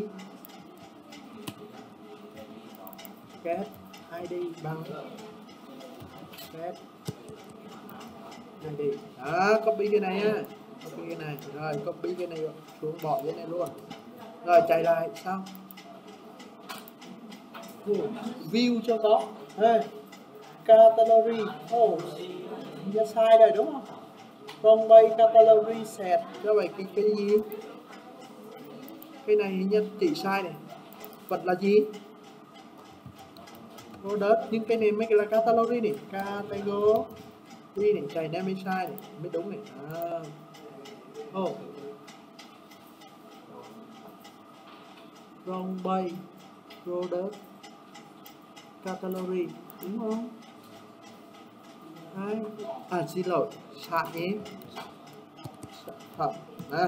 get ID bằng get ID. Copy cái này á, copy cái này, rồi copy cái này xuống, bỏ cái này luôn, rồi chạy lại sao, view cho có, category, giờ sai rồi đúng không, from bay category set, cho vậy cái gì, cái này nhân chỉ sai này, vật là gì, product, nhưng cái này mới là category này, category này, chạy đem mới sai này, mới đúng này. From bay product category, đúng không? Xin lỗi, sản phẩm này,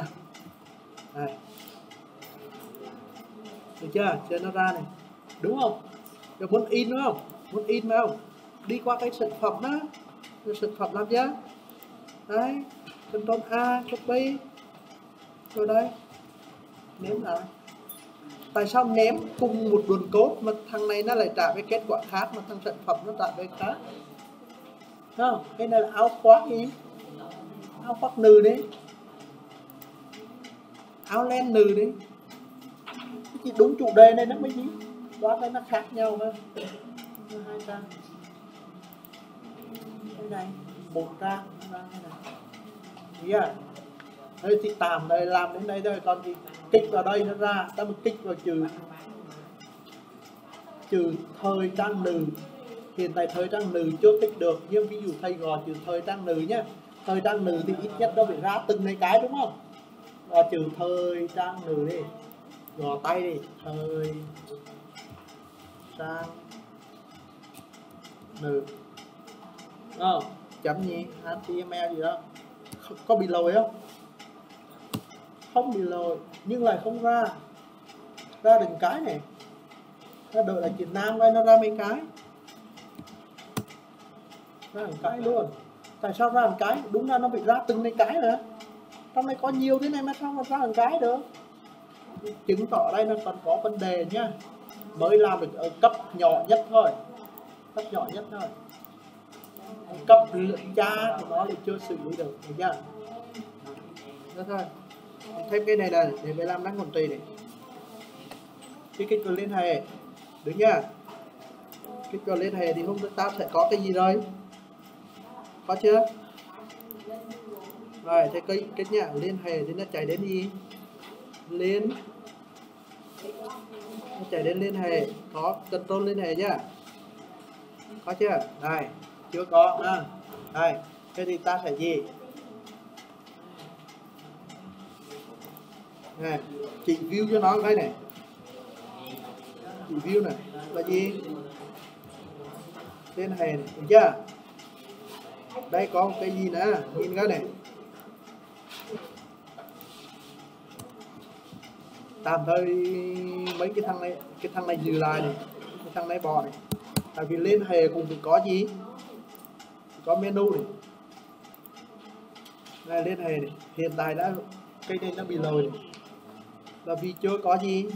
được chưa? Cho nó ra này, đúng không? Rồi muốn in đúng không? Muốn in phải không? Đi qua cái sản phẩm đó, sản phẩm làm chưa? Đấy, Ctrl A, copy, rồi đây, ném lại. Tại sao ném cùng một đường code mà thằng này nó lại trả về kết quả khác, mà thằng sản phẩm nó trả về khác? Không, cái này là áo khoác gì? Áo khoác nừ đấy, áo len nừ đấy. Chỉ đúng chủ đề này nó mới gì? Đoán đây nó khác nhau ha. Hai trang. Cái này, một trang, ra cái này. Yeah. Đây thì tạm đây làm đến đây thôi, còn thì kích vào đây nó ra, ta mới kích vào trừ thời trang nừ. Hiện tại thời trang nừ chưa kích được, nhưng ví dụ thầy gọi trừ thời trang nừ nhá. Thời trang nừ thì ít nhất nó phải ra từng này cái đúng không? Và trừ thời trang nừ đi, gõ tay đi, thời trang nừ, chấm gì, HTML gì đó, có bị lỗi không? Không bị lỗi, nhưng lại không ra từng cái này. Nó đợi là chữ nam đây, nó ra mấy cái, ra một cái luôn. Tại sao ra một cái? Đúng ra nó phải ra từng cái nữa. Trong này có nhiều thế này mà sao mà ra một cái được? Chứng tỏ đây nó còn có vấn đề nhá. Mới làm được ở cấp nhỏ nhất thôi, cấp nhỏ nhất thôi. Cấp cha của nó thì chưa xử lý được, được chưa? Đó thôi. Thêm cái này này để làm đáng quản trị này. Cái kích liên hệ, đúng nhá. Kích liên hệ thì hôm ta sẽ có cái gì rồi? có chưa? Rồi thế cái nhà liên hệ thì nó chạy đến gì? Nó chạy đến liên hệ, có control liên hệ nhá, có chưa? Đây chưa có ha. Đây thế thì ta phải gì này, chỉnh view cho nó cái này, chỉnh view này là gì? Liên hệ này, được chưa? Đây có một cái gì nữa, nhìn cái này, tạm thời mấy cái thằng này giữ lại này, cái thằng này bỏ này, tại vì liên hệ cũng phải có gì, có menu này, này liên hệ này, hiện tại đã cái này nó bị lỗi này, là vì chưa có gì,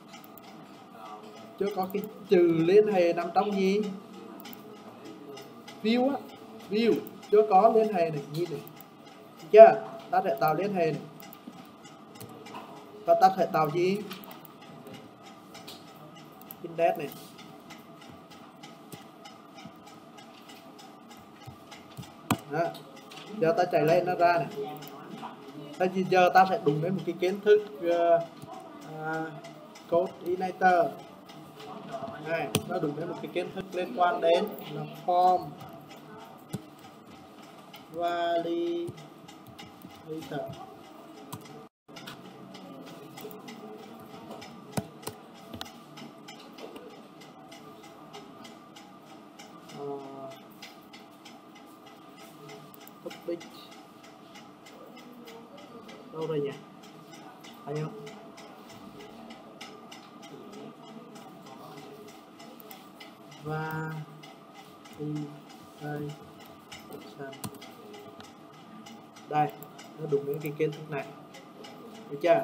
chưa có cái chữ liên hệ nằm trong gì, view á, view chưa có liên hệ này, nhìn này, được chưa? Ta sẽ tạo liên hệ này, và ta sẽ tạo gì, index này, đó. Giờ ta chạy lên nó ra này, thì giờ ta sẽ đúng đến một cái kiến thức code igniter này, nó đúng đến một cái kiến thức liên quan đến là form validator. Topic đâu rồi nhỉ, thấy không? Và đây nó đúng đến cái kiến thức này, được chưa?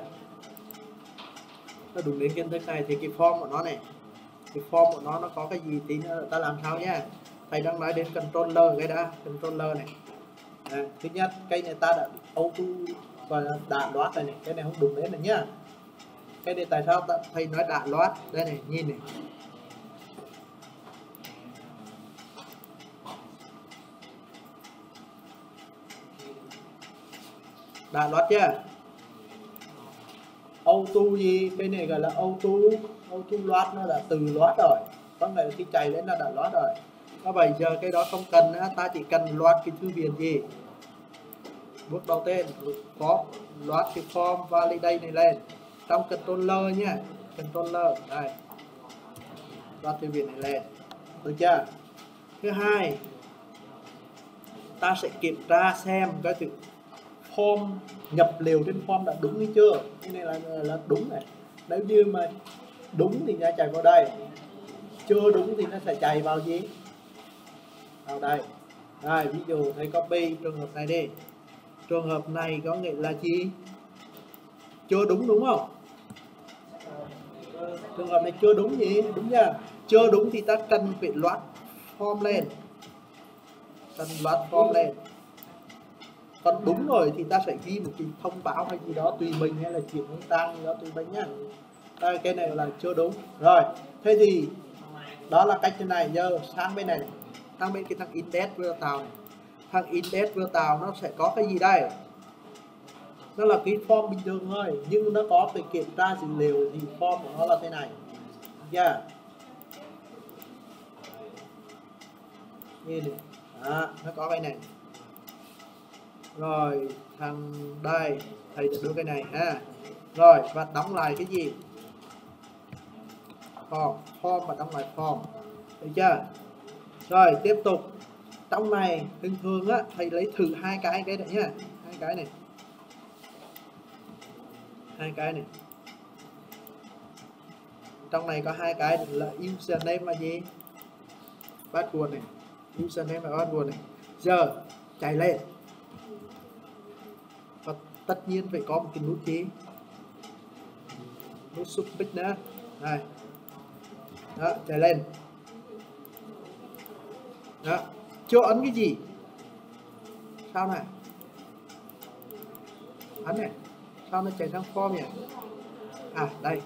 Nó đúng đến kiến thức này thì cái form của nó này, cái form của nó có cái gì tí nữa ta làm sao nhá. Thầy đang nói đến controller, cái đã controller này. Thứ nhất cái này ta đã auto và đã loát này, cái này không đúng đến này nhá. Cái này tại sao thầy nói đã loát, đây này, nhìn này, đã loát chưa? Auto gì, cái này gọi là auto loát, nó đã từ loát rồi, có nghĩa là khi chạy lên nó đã loát rồi. Và bây giờ cái đó không cần nữa, ta chỉ cần loát cái thư viện gì, bước đầu tiên form, loát cái form validate này lên trong controller nhé, controller đây, loát thư viện này lên, được chưa? Thứ hai, ta sẽ kiểm tra xem cái từ form nhập liệu trên form đã đúng hay chưa. Cái này là đúng này, nếu như mà đúng thì nó chạy vào đây, chưa đúng thì nó sẽ chạy vào gì, vào đây. Rồi ví dụ thầy copy trường hợp này đi, trường hợp này có nghĩa là gì, chưa đúng, đúng không? Trường hợp này chưa đúng gì, đúng chưa? Chưa đúng thì ta cần phải loát form lên, còn đúng rồi thì ta sẽ ghi một cái thông báo hay gì đó tùy mình, hay là chuyển hướng tăng gì đó tùy mình nhá. Đây, cái này là chưa đúng rồi. Thế thì đó là cách thế này. Giờ sang bên này, sang bên cái thằng index vừa tạo này, thằng index vừa tạo nó sẽ có cái gì đây, nó là cái form bình thường thôi, nhưng nó có phải kiểm tra dữ liệu thì form của nó là thế này, yeah. Nhìn này. Đó, nó có cái này. Rồi thằng đây thầy sẽ đưa cái này ha. Rồi và đóng lại cái gì, form và đóng lại form, được chưa? Rồi tiếp tục, trong này thường thường á thầy lấy thử hai cái này nhá, hai cái này, trong này có hai cái là username là gì, password này, username và password này. Giờ chạy lên và tất nhiên phải có một cái nút gì, nút submit nữa này, đó chạy lên, đó chưa ấn cái gì, sao này, ấn này, sao nó chạy sang form nhỉ, à đây,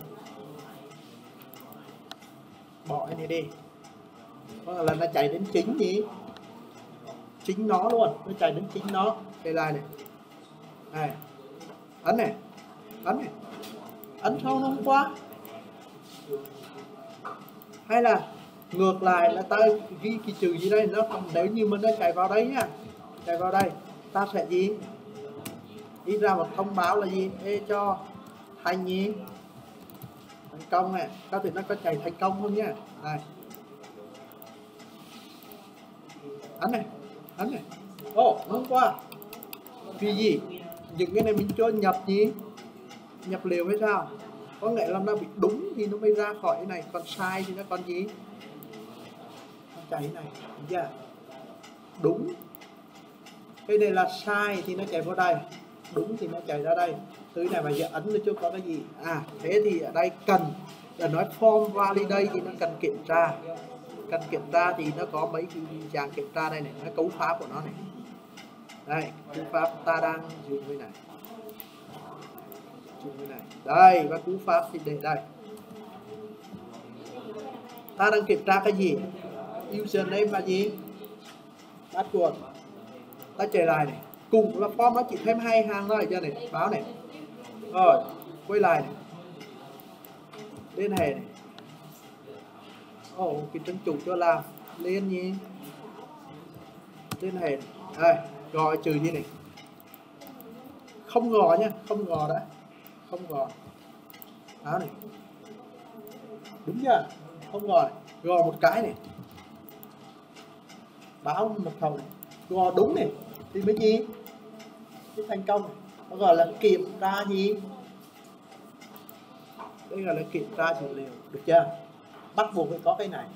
bỏ cái này đi, có là nó chạy đến chính gì, chính nó luôn, nó chạy đến chính nó. Đây là này, này, ấn này, ấn này, ấn sau nó không qua. Hay là ngược lại là ta ghi cái chữ gì đây, nó không, nếu như mình nó chạy vào đây nhá, chạy vào đây, ta sẽ gì, đi ra một thông báo là gì, ê cho thành gì, thành công này, có thể nó có chạy thành công không nhá. Này, ấn này, ấn này, nó không qua. Vì gì? Những cái này mình cho nhập gì, nhập liều hay sao, có nghĩa là nó bị đúng thì nó mới ra khỏi cái này, còn sai thì nó còn gì, nó chạy này, đúng chưa? Đúng, cái này là sai thì nó chạy vào đây, đúng thì nó chạy ra đây. Từ này mà giờ ấn nó chưa có cái gì. Thế thì ở đây cần là nói form validate thì nó cần kiểm tra. Cần kiểm tra thì nó có mấy cái dạng kiểm tra đây này, nó cấu pháp của nó này. Đây, cú pháp ta đang dùng cái này, dùng cái này đây, và cú pháp thì để đây. Ta đang kiểm tra cái gì, username là gì, password. Ta chạy lại này, cùng là form nó chỉ thêm 2 hàng thôi, giờ này báo này, rồi quay lại này, liên hệ này, cái chân chủ cho làm liên gì, liên hệ này. Đây, gọi trừ gì này, không gò nha, không gò đã, không gò đó này, đúng chưa, không gò này, gò một cái này, báo mật khẩu này, gò đúng này thì mới gì, cái thành công này. Nó gọi là kiểm tra gì, đây gọi là kiểm tra dữ liệu, được chưa? Bắt buộc phải có cái này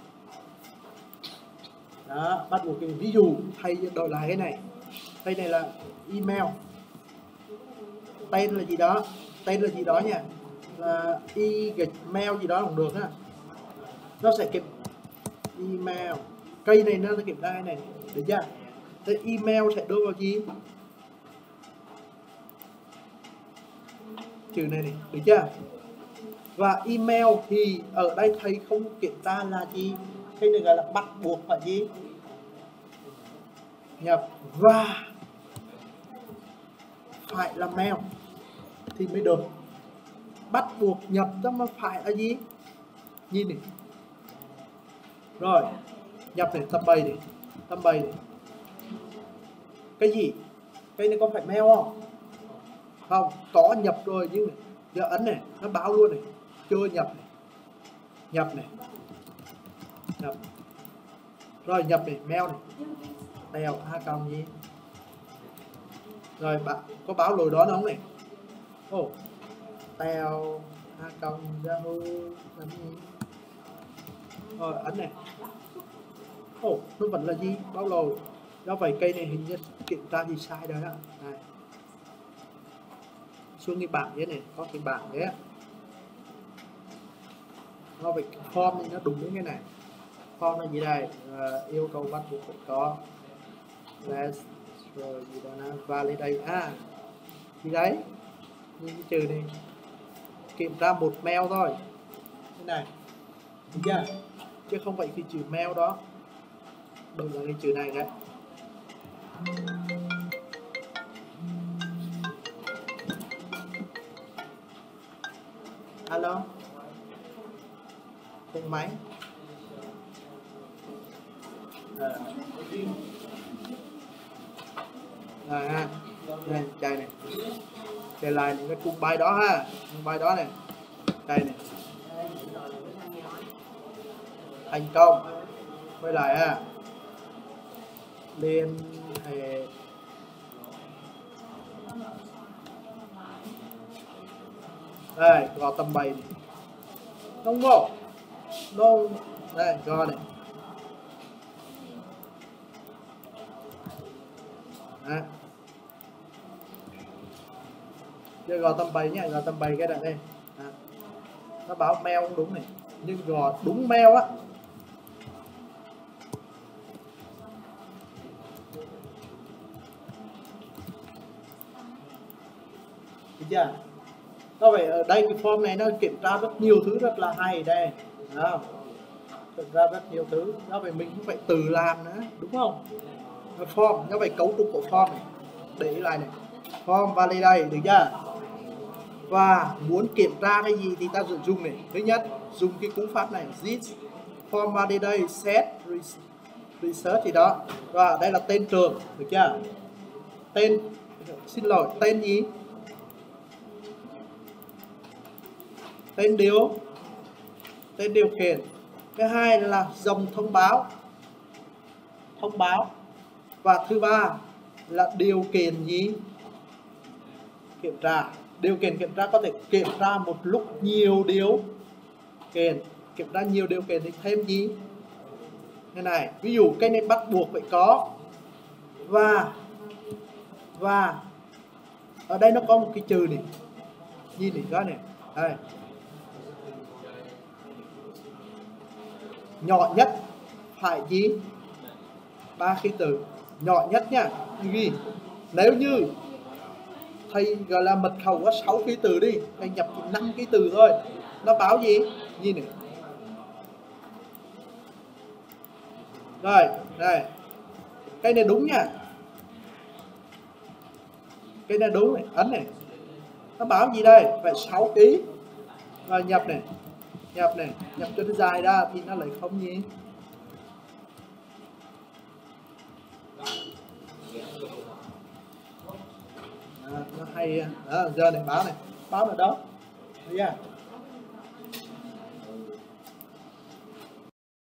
đó, bắt buộc cái, ví dụ thay đổi lại cái này, đây này là email, tên là gì đó, tên là gì đó nha, là mail gì đó cũng được ha, nó sẽ kiểm email, cây này nó sẽ kiểm tra cái này, được chưa? Thế email sẽ đưa vào gì, chữ này này, được chưa? Và email thì ở đây thầy không kiểm tra là gì, cái này gọi là bắt buộc phải gì, nhập và phải là mail thì mới được. Bắt buộc nhập cho mà phải là gì, nhìn này, rồi nhập này, tầm bày này, tầm bày này, cái gì, cái này có phải mail không? Không, có nhập rồi, nhưng giờ ấn này nó báo luôn này, chưa nhập này, nhập này, nhập rồi, nhập này, mail này, tèo a cộng gì, rồi bạn có báo lỗi đó không này, tèo a cộng yahoo làm gì, rồi ấn này, nó vẫn là gì, báo lỗi. Do vậy cây này hình như kiểm tra thì sai rồi đó. Này, xuống cái bảng thế này, có cái bảng đấy, nó phải form thì nó đúng với cái này. Form là gì đây, yêu cầu bắt buộc phải có less, rồi gì đó là validate, gì đấy, những cái trừ này kiểm tra một mail thôi, thế này, được chưa? Chứ không phải cái chữ mail đó, đây là cái chữ này đấy. Alo, trên máy. Rồi ha, đây chai này, chai lại những cái cung bài đó ha, cung bài đó này, chai này, thành công, quay lại ha, liên hệ, đây gò tầm bày này, không có, đây gò này, giờ gò tầm bày nhá, gò tầm bày cái này đây, nó báo mail không đúng này, nhưng gò đúng mail á, được chưa? Do vậy ở đây cái form này nó kiểm tra rất nhiều thứ rất là hay đây, kiểm tra rất nhiều thứ, do vậy mình cũng phải tự làm nữa, đúng không? form, nó phải cấu trúc của form này, để lại này, form validate được chưa? Và muốn kiểm tra cái gì thì ta sử dụng này. Thứ nhất, dùng cái cú pháp này, this form validate set research gì đó. Và đây là tên trường, được chưa? Tên, xin lỗi, tên gì? Tên điều khiển. Thứ hai là dòng thông báo. Và thứ ba là điều kiện gì? Kiểm tra. Điều kiện kiểm tra có thể kiểm tra một lúc nhiều điều kiện. Kiểm tra nhiều điều kiện thì thêm gì? Thế này, ví dụ cái này bắt buộc phải có. Và ở đây nó có một cái trừ này. Gì này có này. Đây. Nhỏ nhất phải gì? 3 ký tự. Nhỏ nhất nhá. Ghi. Nếu như thầy gọi là mật khẩu có 6 ký tự đi, thầy nhập chỉ 5 ký tự thôi, nó báo gì? Gì này. Rồi, đây. Cái này đúng nha. Cái này đúng này, ấn này. Nó báo gì đây? Phải 6 ký. Rồi nhập này. Nhập cho nó dài ra thì nó lại không gì. Nó hay giờ này báo ở đâu? Thấy chưa?